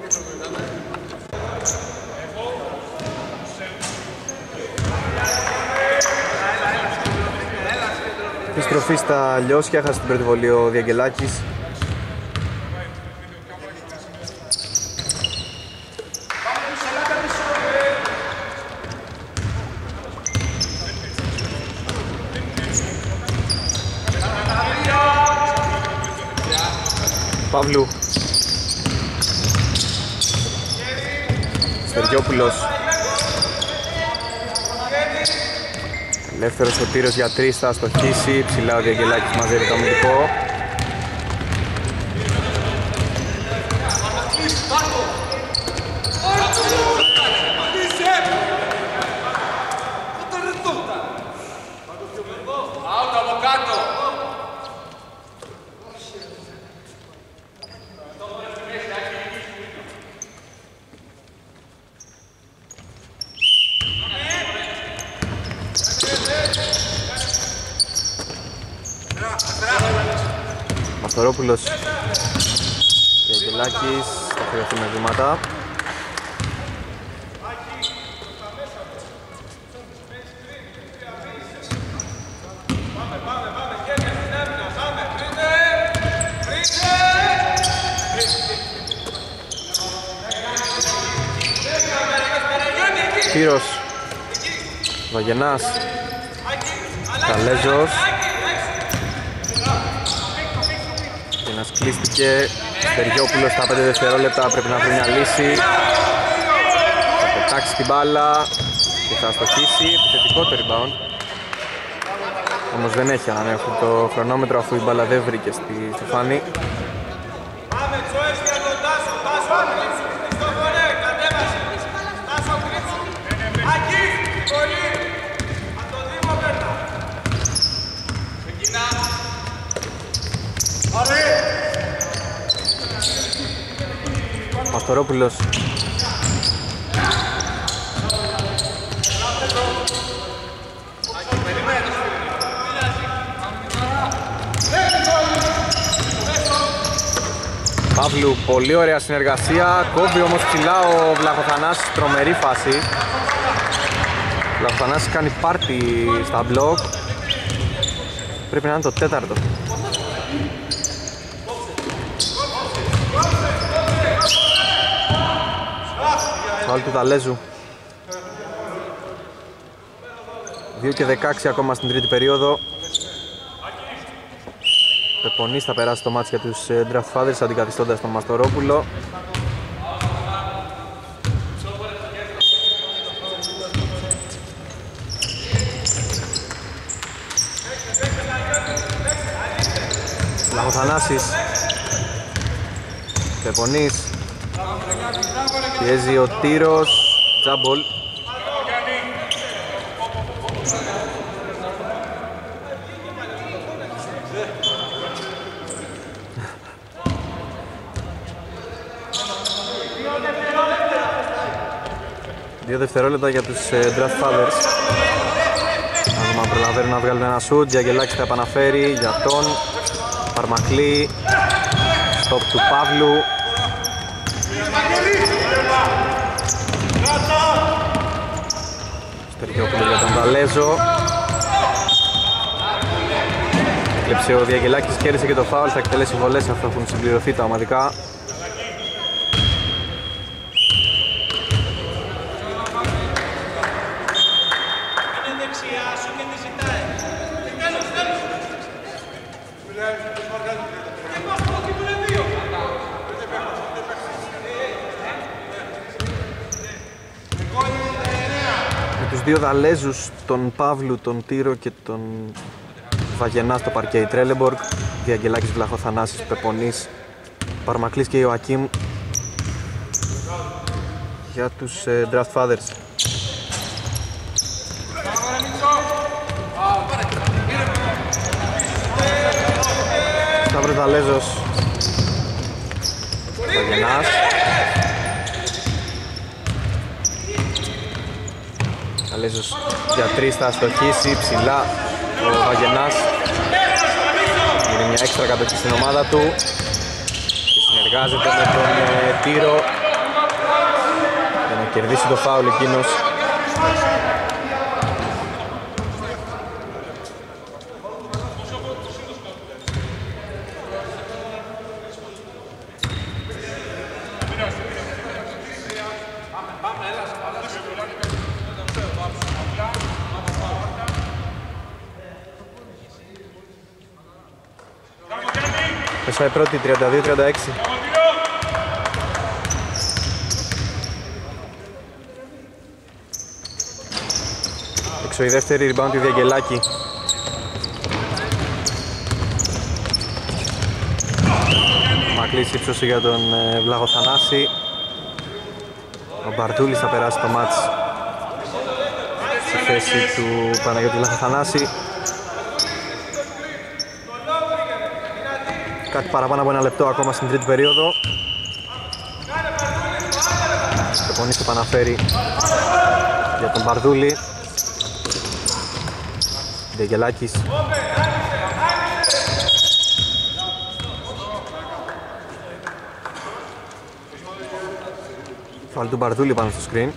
Επιστροφή στα Λιώσια, έχασε την πρώτη βολή ο Διαγγελάκης. Παύλου. Στεριόπουλος. Ελεύθερος ο Τύρος για 3, θα αστοχίσει. Ψηλά ο Διαγγελάκης μαζεύει το αμυντικό. Μαστορόπουλος. Διαγγελάκης θα χρειαστεί με βήματα. Τύρος. Βαγενάς. Καλέζος. Βαγενάς κλείστηκε. Στεργιόπουλος στα 5 δευτερόλεπτα πρέπει να βρει μια λύση. Θα πετάξει την μπάλα και θα αστοχίσει. Επιθετικό το rebound. Όμως δεν έχει ανανέωθει το χρονόμετρο αφού η μπάλα δεν βρήκε στη στεφάνη. Μαστορόπουλος. Παύλου, πολύ ωραία συνεργασία, κόβει όμως ψηλά ο Βλαχοθανάσης, τρομερή φάση. Ο Βλαχοθανάσης κάνει πάρτι στα μπλοκ, πρέπει να είναι το τέταρτο. Φάουλ του Δαλέζου. 2 και 16 ακόμα στην τρίτη περίοδο. Πεπονής θα περάσει το μάτς για τους Draft Fathers αντικαθιστώντας τον Μαστορόπουλο. Λαγοθανάσης. Πεπονής. Πιέζει ο Τύρος. Τζάμπολ. Δύο δευτερόλεπτα για τους Draft Fathers. Αν προλαβαίνουν να βγάλουν ένα σουτ, Γιαγγελάκης θα επαναφέρει για τον Παρμακλή. Στοπ του Παύλου. Στεργιόπουλο για τον Δαλέζο. Έκλεψε ο Διαγγελάκης, κέρδισε και το φάουλ, θα εκτελέσει βολές, αυτό έχουν συμπληρωθεί τα ομαδικά. Δύο Δαλέζους, τον Παύλου, τον Τύρο και τον Βαγενά στο παρκέ. Τρέλεμπορκ, Διαγγελάκης, Βλαχοθανάσης, Πεπονής, Παρμακλής και Ιωακίμ για τους Draft Fathers. Σταύρος Δαλέζος, Βαγενάς. Δαλέζος για 3 θα αστοχίσει ψηλά ο Βαγενάς. Είναι μια έξτρα κατοχή στην ομάδα του και συνεργάζεται με τον Τύρο για να κερδίσει το φάουλ εκείνος. Πέσαμε πρώτη, 32-36. Έξω η δεύτερη, rebound του Διαγγελάκη. Μακλής ύψωση για τον Βλαχοθανάση. Ο Μπαρτούλης θα περάσει το μάτς στη θέση του Παναγιώτη Βλαχοθανάση. Κάτι παραπάνω από 1 λεπτό ακόμα στην τρίτη περίοδο. Πεπονής το επαναφέρει για τον Μπαρδούλη. Διαγγελάκης. Φάουλ του Μπαρδούλη πάνω στο screen.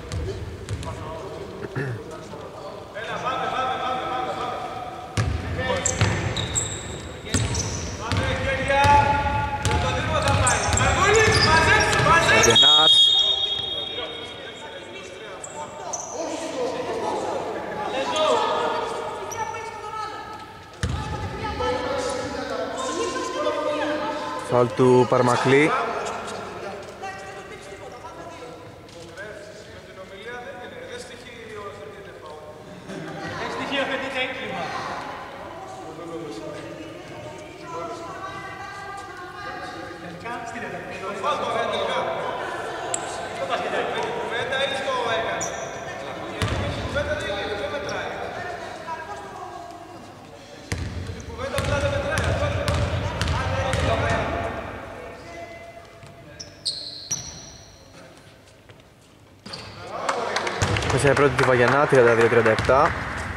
Φάουλ του Παρμακλή. Σε πρώτη τη Βαγενά, 32-37.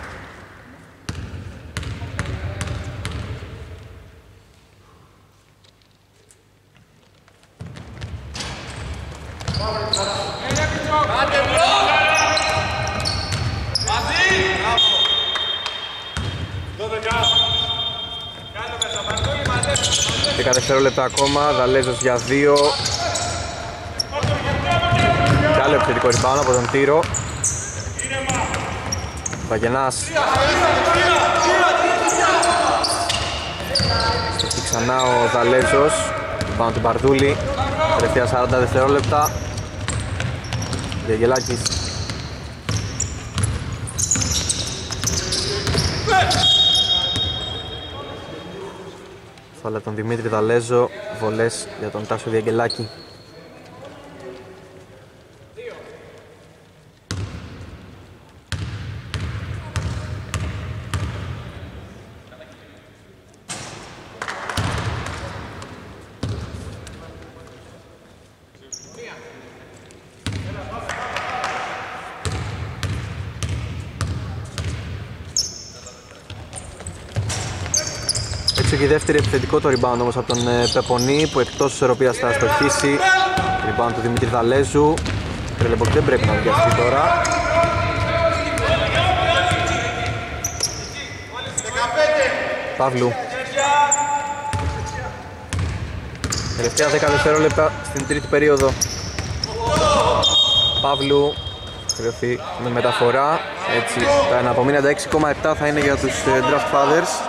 Δέκα δευτερόλεπτα ακόμα, Δαλέζος για 2. Και άλλο επιθετικό rebound από τον Τύρο. Βαγενάς. Και ξανά ο Δαλέζος. Πάνω του Μπαρδούλη. Τελευταία 40 δευτερόλεπτα. Γεγελάκης. Φάλα τον Δημήτρη Δαλέζο. Βολές για τον Τάσο Διαγγελάκη. Και η δεύτερη επιθετικό το rebound όμως από τον Πεπονή που εκτός ισορροπίας θα αστοχίσει. Rebound του Δημήτρη Δαλέζου. Τρελεμποκ δεν πρέπει να βιαστεί τώρα. Παύλου. Τελευταία 10 δευτερόλεπτα στην τρίτη περίοδο. Παύλου. Χρειωθεί με μεταφορά. Έτσι τα εναπομείναντα 6,7 θα είναι για τους Draft Fathers.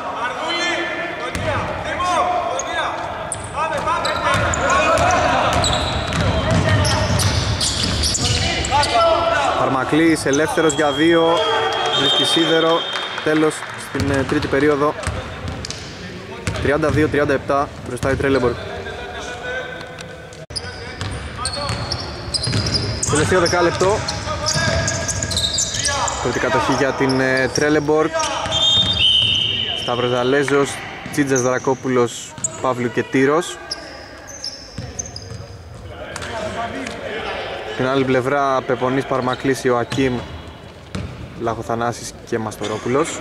Παρμακλής ελεύθερος για 2. Βρίσκει σίδερο. Τέλος στην τρίτη περίοδο. 32-37 μπροστά η Τρέλεμπορκ. Τελευταίο δεκάλεπτο. Πρώτη κατοχή για την Τρέλεμπορκ. Σταύρος Δαλέζος, Τσίτζας Δρακόπουλος, Παύλου και Τύρος. Στην άλλη πλευρά Πεπονής, Παρμακλής, Ιωακίμ, Λαχοθανάσης και Μαστορόπουλος.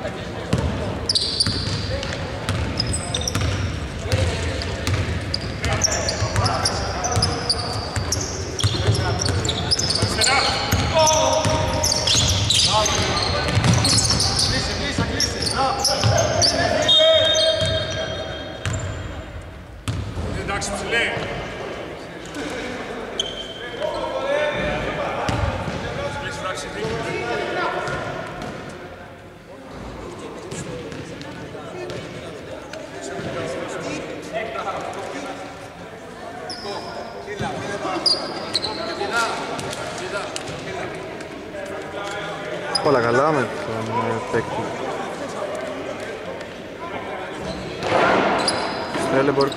Όλα καλά με τον παίκτη Τρέλεμπορκ. 7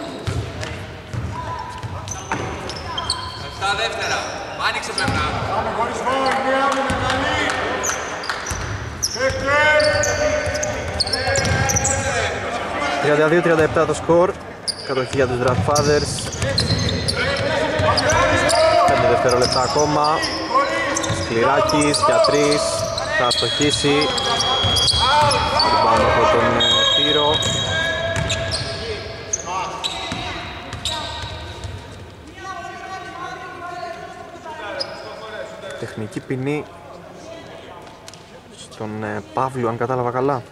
δεύτερα, άνοιξε πλευρά. Πάμε χωρισμό, είναι άμυνα καλή. 32-37 το σκορ. Κατοχή για τους Draft Fathers. 5 δευτερόλεπτα ακόμα. Σκληράκης για 3. Θα αστοχίσει. Πάνω από τον Τύρο. Τεχνική ποινή στον Παύλου, αν κατάλαβα καλά.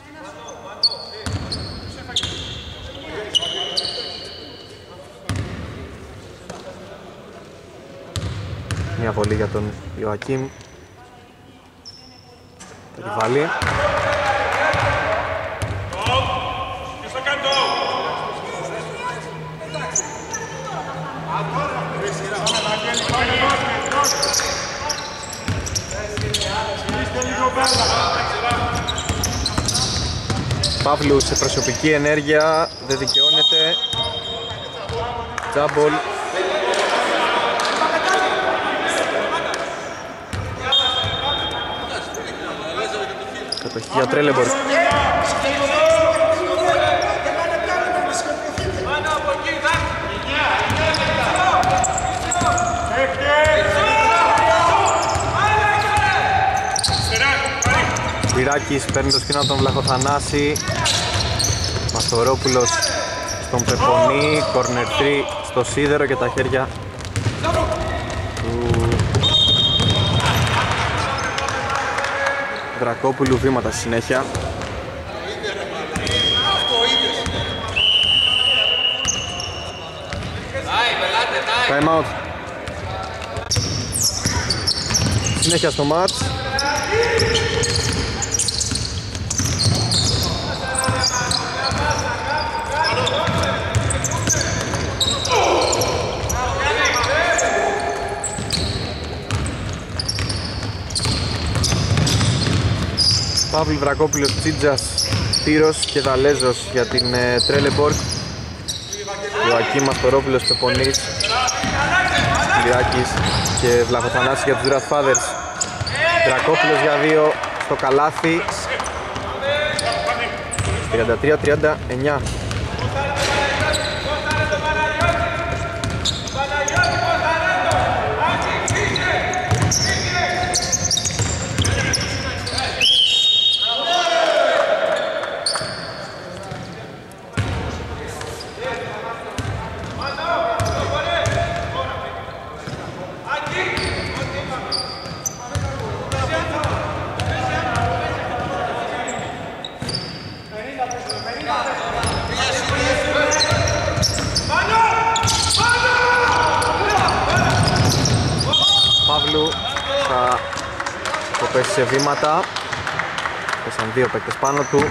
Μια βολή για τον Ιωακίμ. Θα τη βάλει. Παύλου σε προσωπική ενέργεια, δεν δικαιώνεται. Τζάμπολ. Κατοχή για Τρέλεμπορκ. Πυράκης παίρνει το σκηνό από τον Βλαχοθανάση. Μαστορόπουλος στον Πεπονή. Corner 3 στο σίδερο και τα χέρια του Δρακόπουλου. Βήματα στη συνέχεια. Time out. Συνέχεια στο μάτς. Παύλου Βρακόπουλος, Τσίτζας, Τύρος και Δαλέζος για την Τρέλεμπορκ. Ιωακίμ Μαστορόπουλος, Πεπονής, Λιάκης και Βλαχοθανάση για τους Grandfathers. Βρακόπουλος για 2 στο καλάθι. 33-39. Θα πέσει σε βήματα. Πέσαν 2 παίκτες πάνω του.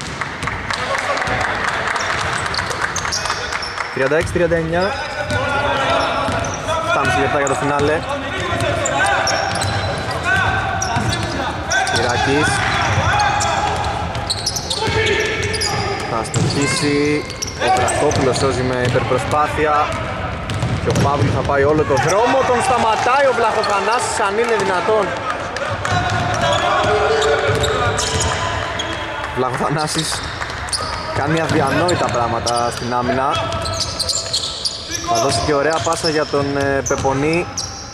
36-39. 7,5 λεπτά για το φινάλε. Κυράκης θα στοχίσει. Ο Βρακόπουλος σώζει με υπερπροσπάθεια. Και ο Παύλου θα πάει όλο τον δρόμο, τον σταματάει ο Βλαχοθανάσης αν είναι δυνατόν. Βλαχοθανάσης κάνει αδιανόητα πράγματα στην άμυνα. Θα δώσει και ωραία πάσα για τον Πεπονή.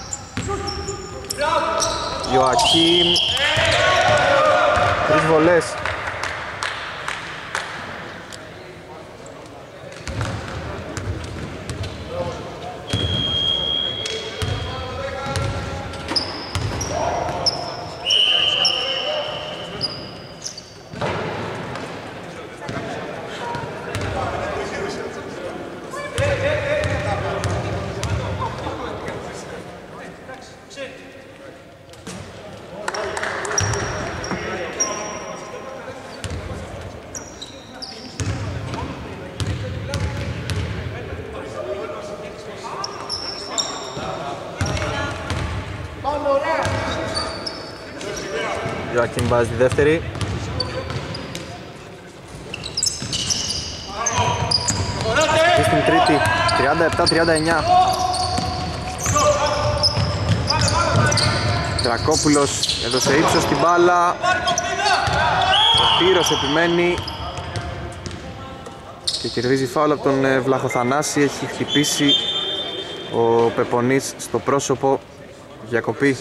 Ιωακίμ. 3 βολές. Ιωακίμ βάζει τη δεύτερη. Και στην τρίτη, 37-39. Δρακόπουλος έδωσε ύψος στην μπάλα. Ο Τύρος επιμένει και κερδίζει φάουλ από τον Βλαχοθανάση. Έχει χτυπήσει ο Πεπονής στο πρόσωπο. Διακοπή.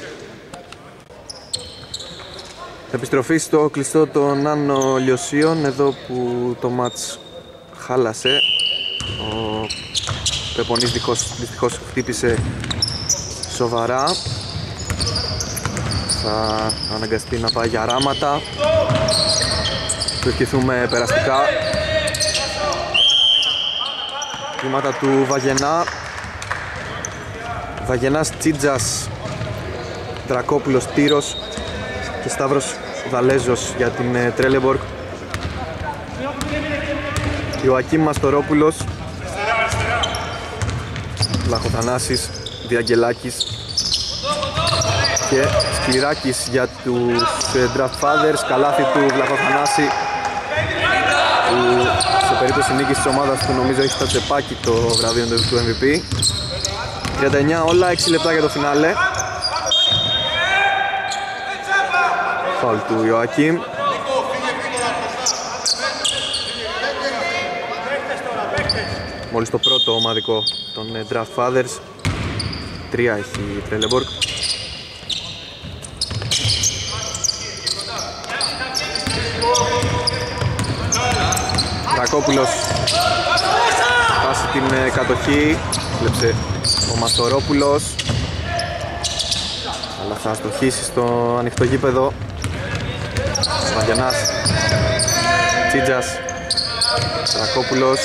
Επιστροφή στο κλειστό των Άνω Λιωσίων, εδώ που το μάτς χάλασε. Ο Πεπονής δυστυχώς χτύπησε σοβαρά. Θα αναγκαστεί να πάει για ράματα. Του ευχηθούμε περαστικά. Βήματα του Βαγενά. Βαγενάς, Τσίτζας, Δρακόπουλος, Τύρος και Σταύρος Δαλέζος για την Τρέλεμπορκ. Ιωακίμ Μαστορόπουλος, Βλαχοθανάσης Διαγγελάκης και Σκληράκης για τους Draft Fathers. Καλάθι του Βλαχοθανάση που σε περίπτωση νίκης της ομάδας του νομίζω έχει στα τσεπάκι το βραβείο του MVP. 39 όλα, 6 λεπτά για το φινάλε. Φαουλ του Ιωακίμ. Μόλις το πρώτο ομαδικό των Draft Fathers. 3 έχει η Τρέλεμπορκ. Τρακόπουλος χάσει την κατοχή. Βλέψε ο Μαστορόπουλος, αλλά θα αστοχίσει στο ανοιχτό γήπεδο. Βαγιανάς, Τσίτζας, Τρακόπουλος,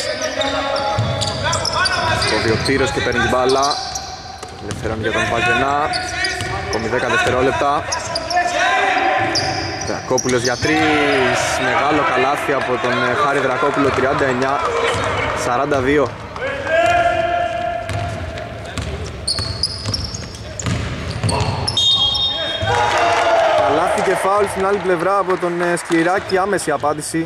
ο Διοκτήρος και παίρνει την μπάλα. Ελευθερώνει για τον Βαγιανά. Ακόμη 10 δευτερόλεπτα. Δρακόπουλος για 3. Μεγάλο καλάθι από τον Χάρη Δρακόπουλο. 39-42. Καλάθι και φάουλ στην άλλη πλευρά από τον Σκληράκη. Άμεση απάντηση.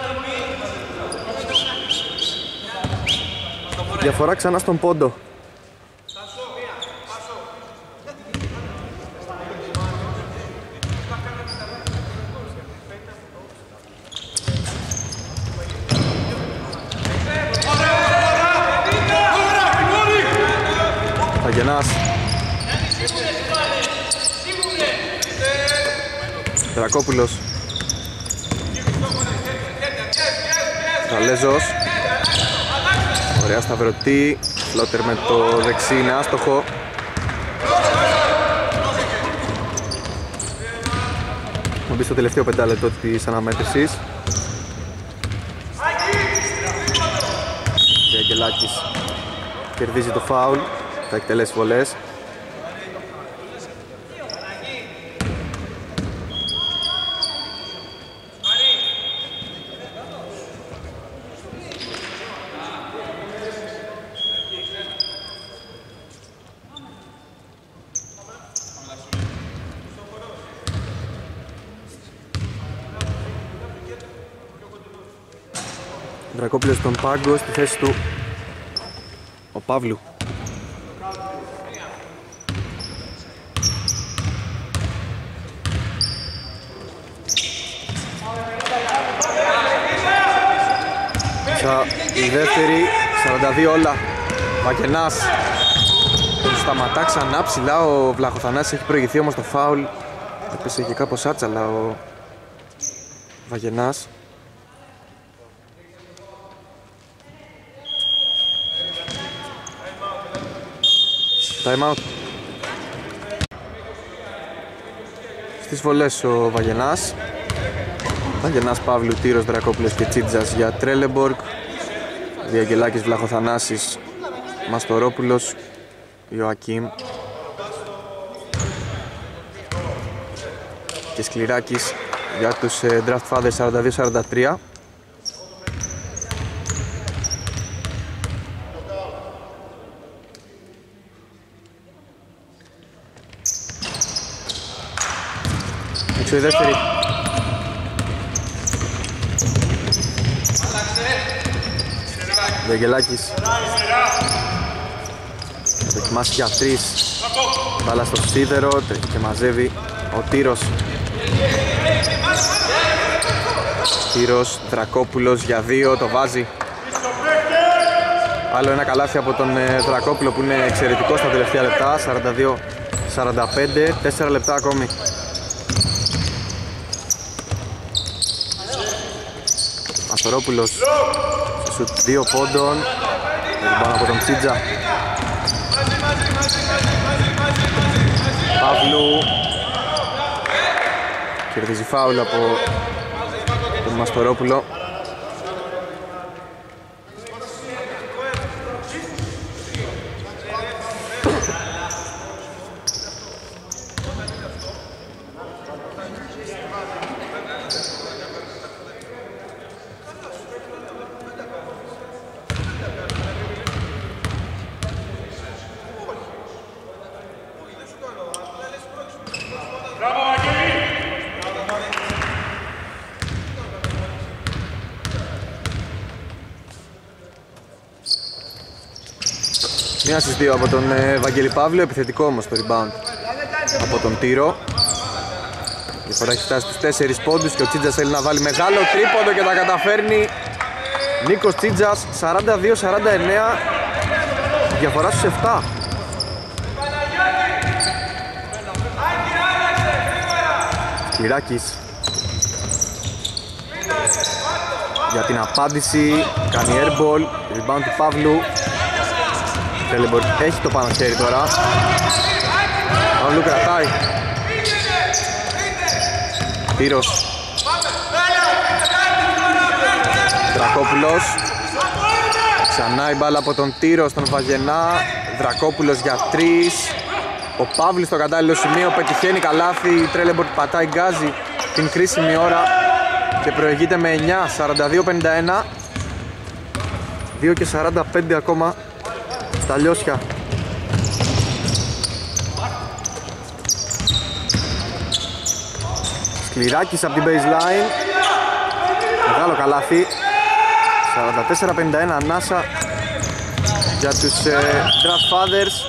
Διαφορά ξανά στον πόντο. Βαγενάς. Δρακόπουλος. Γαλέζος. Ωραία σταυρωτή. Φλότερ με το δεξί είναι άστοχο. Έχουμε μπει στο τελευταίο πεντάλεπτο της αναμέτρησης. Και Αγγελάκης κερδίζει το φάουλ. Θα εκτελέσει βολές. Δρακόπουλος στον πάγκο, στη θέση του ο Παύλου. Η δεύτερη, 42 όλα. Βακενάς. Τον σταματά ξανά ψηλά ο Βλαχοθανάσης, έχει προηγηθεί όμως το φάουλ. Έπεσε και κάπως άτσαλα ο Βαγενάς. Time out. Στις βολές ο Βαγενάς. Βαγενάς, Παύλου, Τύρος, Δρακόπουλος και Τσίτζας για Τρέλεμπορκ. Διαγγελάκης, Βλαχοθανάσης, Μαστορόπουλος, Ιωακίμ και Σκληράκης για τους Draft Fathers. 42-43. Έξω η δεύτερη. Διαγγελάκης θα δοκιμάσει για 3. Μπάλα στο σίδερο, τρέχει και μαζεύει ο Τύρος. Τύρος, Δρακόπουλος για 2, το βάζει. Άλλο ένα καλάθι από τον Δρακόπουλο που είναι εξαιρετικό στα τελευταία λεπτά. 42-45, 4 λεπτά ακόμη. Μαστορόπουλος, σουτ 2 πόντων, πάνω από τον Τσίτζα. Παύλου κερδίζει φάουλ από τον Μαστορόπουλο. 1 στις 2 από τον Βαγγέλη Παύλου, επιθετικό όμως το rebound από τον Τύρο. Η διαφορά έχει φτάσει στους 4 πόντους και ο Τσίτζας θέλει να βάλει μεγάλο τρίποντο και τα καταφέρνει. Νίκος Τσίτζας, 42-49, διαφορά στους 7. Κυράκης για την απάντηση, κάνει airball, rebound του Παύλου. Τρέλεμπορ έχει το πάνω χέρι τώρα. Παύλου κρατάει. Τύρος. Δρακόπουλος. Ξανά η μπάλα από τον Τύρο στον Βαγενά. Δρακόπουλος για 3. Ο Παύλης στο κατάλληλο σημείο πετυχαίνει καλάθι. Η Τρέλεμπορ πατάει γκάζι την κρίσιμη ώρα και προηγείται με 9, 42-51. 2 και 45 ακόμα στα λιώσια. Σκληράκης από την baseline. Μεγάλο καλάθι. 44-51 ανάσα για τους Draft Fathers.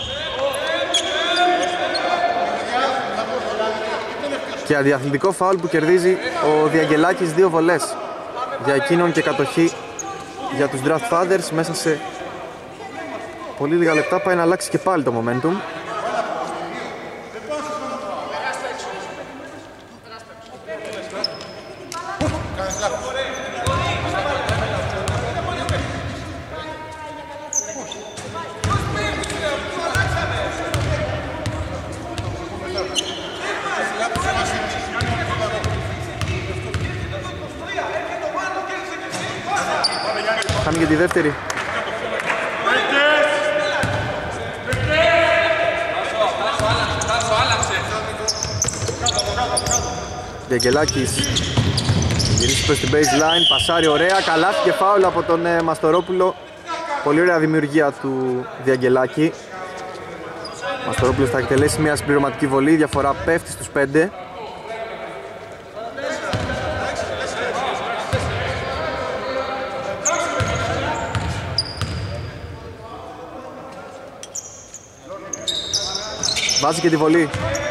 Και αντιαθλητικό φάουλ που κερδίζει ο Διαγγελάκης, 2 βολές για εκείνον και κατοχή για τους Draft Fathers. Μέσα σε πολύ λίγα λεπτά πάει να αλλάξει και πάλι το momentum. Πάμε για τη δεύτερη. Διαγγελάκης γυρίσει προς την baseline, πασάρει ωραία, καλάθι και φάουλ από τον Μαστορόπουλο. Πολύ ωραία δημιουργία του Διαγγελάκη. Μαστορόπουλος θα εκτελέσει μια συμπληρωματική βολή, διαφορά πέφτει στους 5. Βάζει και τη βολή.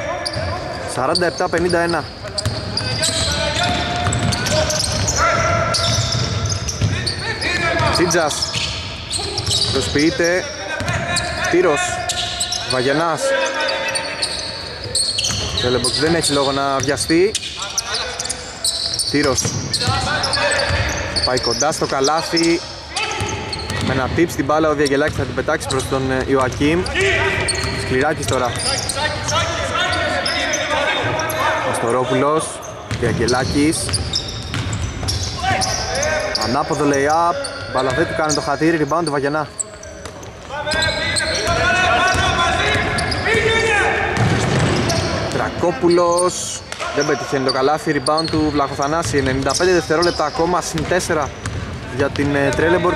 47-51. Τσίτζας προσποιείται. Τύρος. Βαγενάς. Τρέλεμπορ δεν έχει λόγο να βιαστεί. Τύρος. Πάει κοντά στο καλάθι. Με ένα τip στην μπάλα ο Διαγγελάκης θα την πετάξει προς τον Ιωακίμ. Σκληράκης τώρα. Μαστορόπουλος. Διαγγελάκης. Ανάποδο lay-up. Μπάλα δεν του κάνει το χατήρι. Rebound του Βαγενά. Τρακόπουλος. Δεν πετυχαίνει το καλάθι. Rebound του Βλαχοθανάση. 95 δευτερόλεπτα ακόμα. Συν 4 για την Τρέλεμπορ.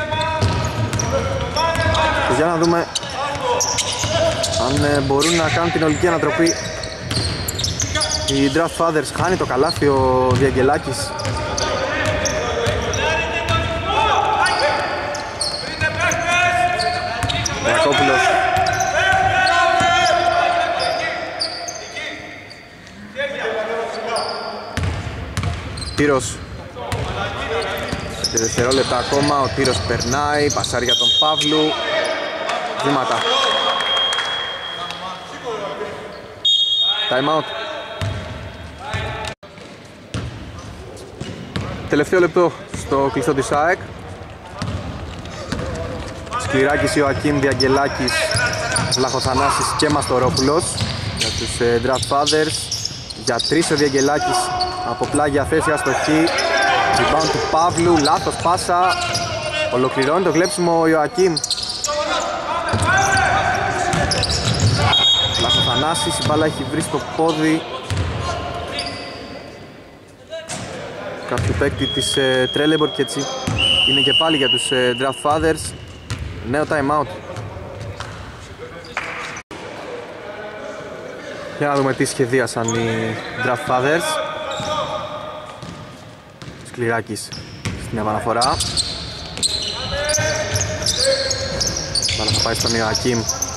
Για να δούμε αν μπορούν να κάνουν την ολική ανατροπή. Οι Draft Fathers. Χάνει το καλάθι ο Διαγγελάκης. Δρακόπουλος. Τύρος. 5 δευτερόλεπτα ακόμα. Ο Τύρος περνάει. Πασάρει για τον Παύλου. Βήματα. Time out. Τελευταίο λεπτό στο κλειστό της ΑΕΚ. Σκληράκης, Ιωακίμ, Διαγγελάκης, Βλαχοθανάσης και Μαστορόπουλος για τους Draft Fathers. Για 3 ο Διαγγελάκης από πλάγια θέση αστοχή. Rebound του Παύλου, λάθος πάσα. Ολοκληρώνει το κλέψιμο ο Ιωακίμ. Βλαχοθανάσης, η μπάλα έχει βρει στο πόδι κάποιου παίκτη της Τρέλεμπορ και έτσι είναι και πάλι για τους Draft Fathers. Νέο time out. Για να δούμε τι σχεδίασαν οι Draft Fathers. Σκληράκης στην επαναφορά. Μπάλα θα πάει στον Ιωακίμ.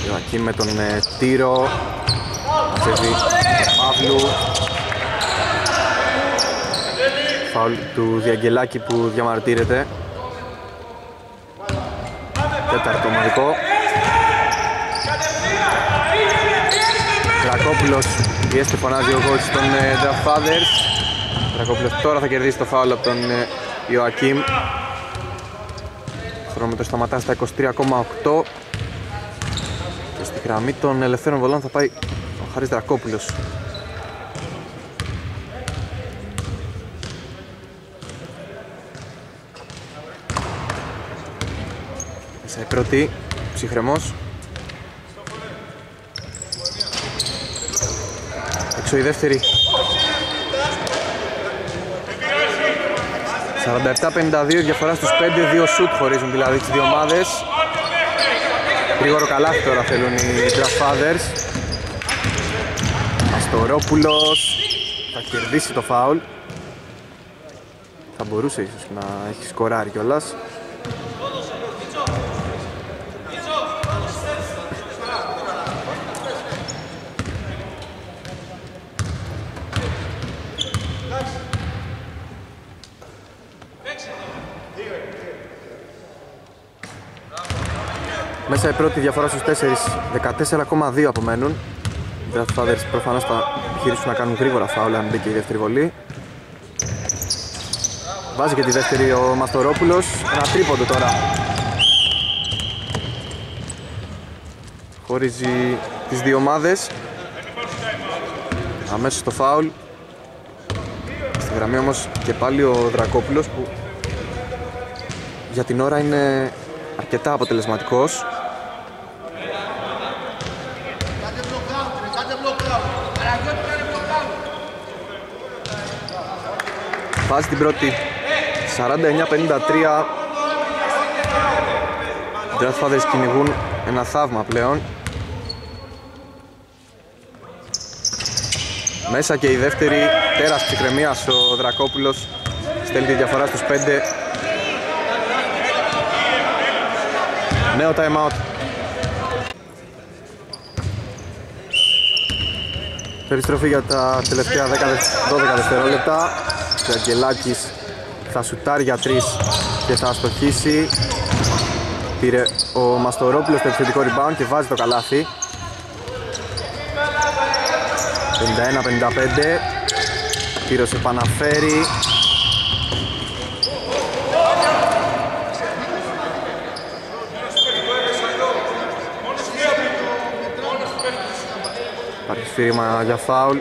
Ιωακίμ με τον Τύρο. Μαζεύει τον Παύλου. Φάουλ του Διαγγελάκη που διαμαρτύρεται. Τέταρτο ομαδικό. Δρακόπουλος πιέστε, φωνάζει ο coach των Draft Fathers. Δρακόπουλος τώρα θα κερδίσει το φάουλ από τον Ιωακίμ. Χρονόμετρο σταματά στα 23,8 και στη γραμμή των ελευθέρων βολών θα πάει ο Χαρίς Δρακόπουλος. Μέσα η πρώτη, ψυχρεμός. Έξω η δεύτερη. 47-52, διαφορά στους 5, 2 σουτ χωρίζουν δηλαδή τις δύο ομάδες. Γρήγορο καλάθι τώρα θέλουν οι Draft Fathers. Αστορόπουλος θα κερδίσει το φάουλ. Θα μπορούσε ίσως να έχει σκοράρει κιόλας. Μέσα η πρώτη, διαφορά στους 4, 14,2 απομένουν. Οι Draft Fathers προφανώς θα επιχειρήσουν να κάνουν γρήγορα φάουλ αν μπει και η δεύτερη βολή. Βάζει και τη δεύτερη ο Μαστορόπουλος. Ένα τρίποντο τώρα. Χωρίζει τις δύο ομάδες. Αμέσως το φάουλ. Στη γραμμή όμως και πάλι ο Δρακόπουλος που για την ώρα είναι αρκετά αποτελεσματικός. Βάζει την πρώτη. 49-53. Οι Draft Fathers κυνηγούν ένα θαύμα πλέον. Μέσα και η δεύτερη, τέρας ψυχραιμίας ο Δρακόπουλος στέλνει τη διαφορά στους 5. Νέο time out. Περιστροφή για τα τελευταία 12 δευτερόλεπτα. Ο Αγγελάκης θα σουτάρει για 3 και θα αστοχίσει. Πήρε ο Μαστορόπουλος το επιθετικό rebound και βάζει το καλάθι. 51-55. Πύρος επαναφέρει. Υπάρχει σφύριγμα για φάουλ.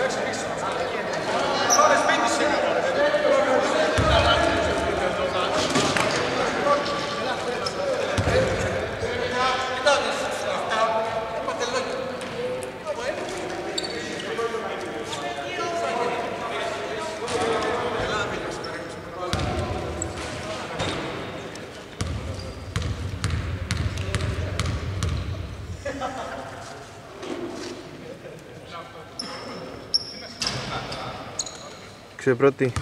Πρώτη.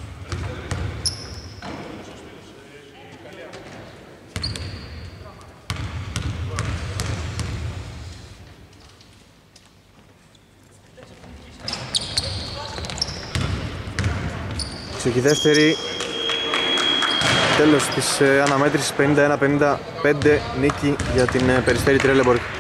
Ξεκι δεύτερη. Τέλος της αναμέτρησης 51-55, νίκη για την Περιστέρη Τρέλεμπορκ.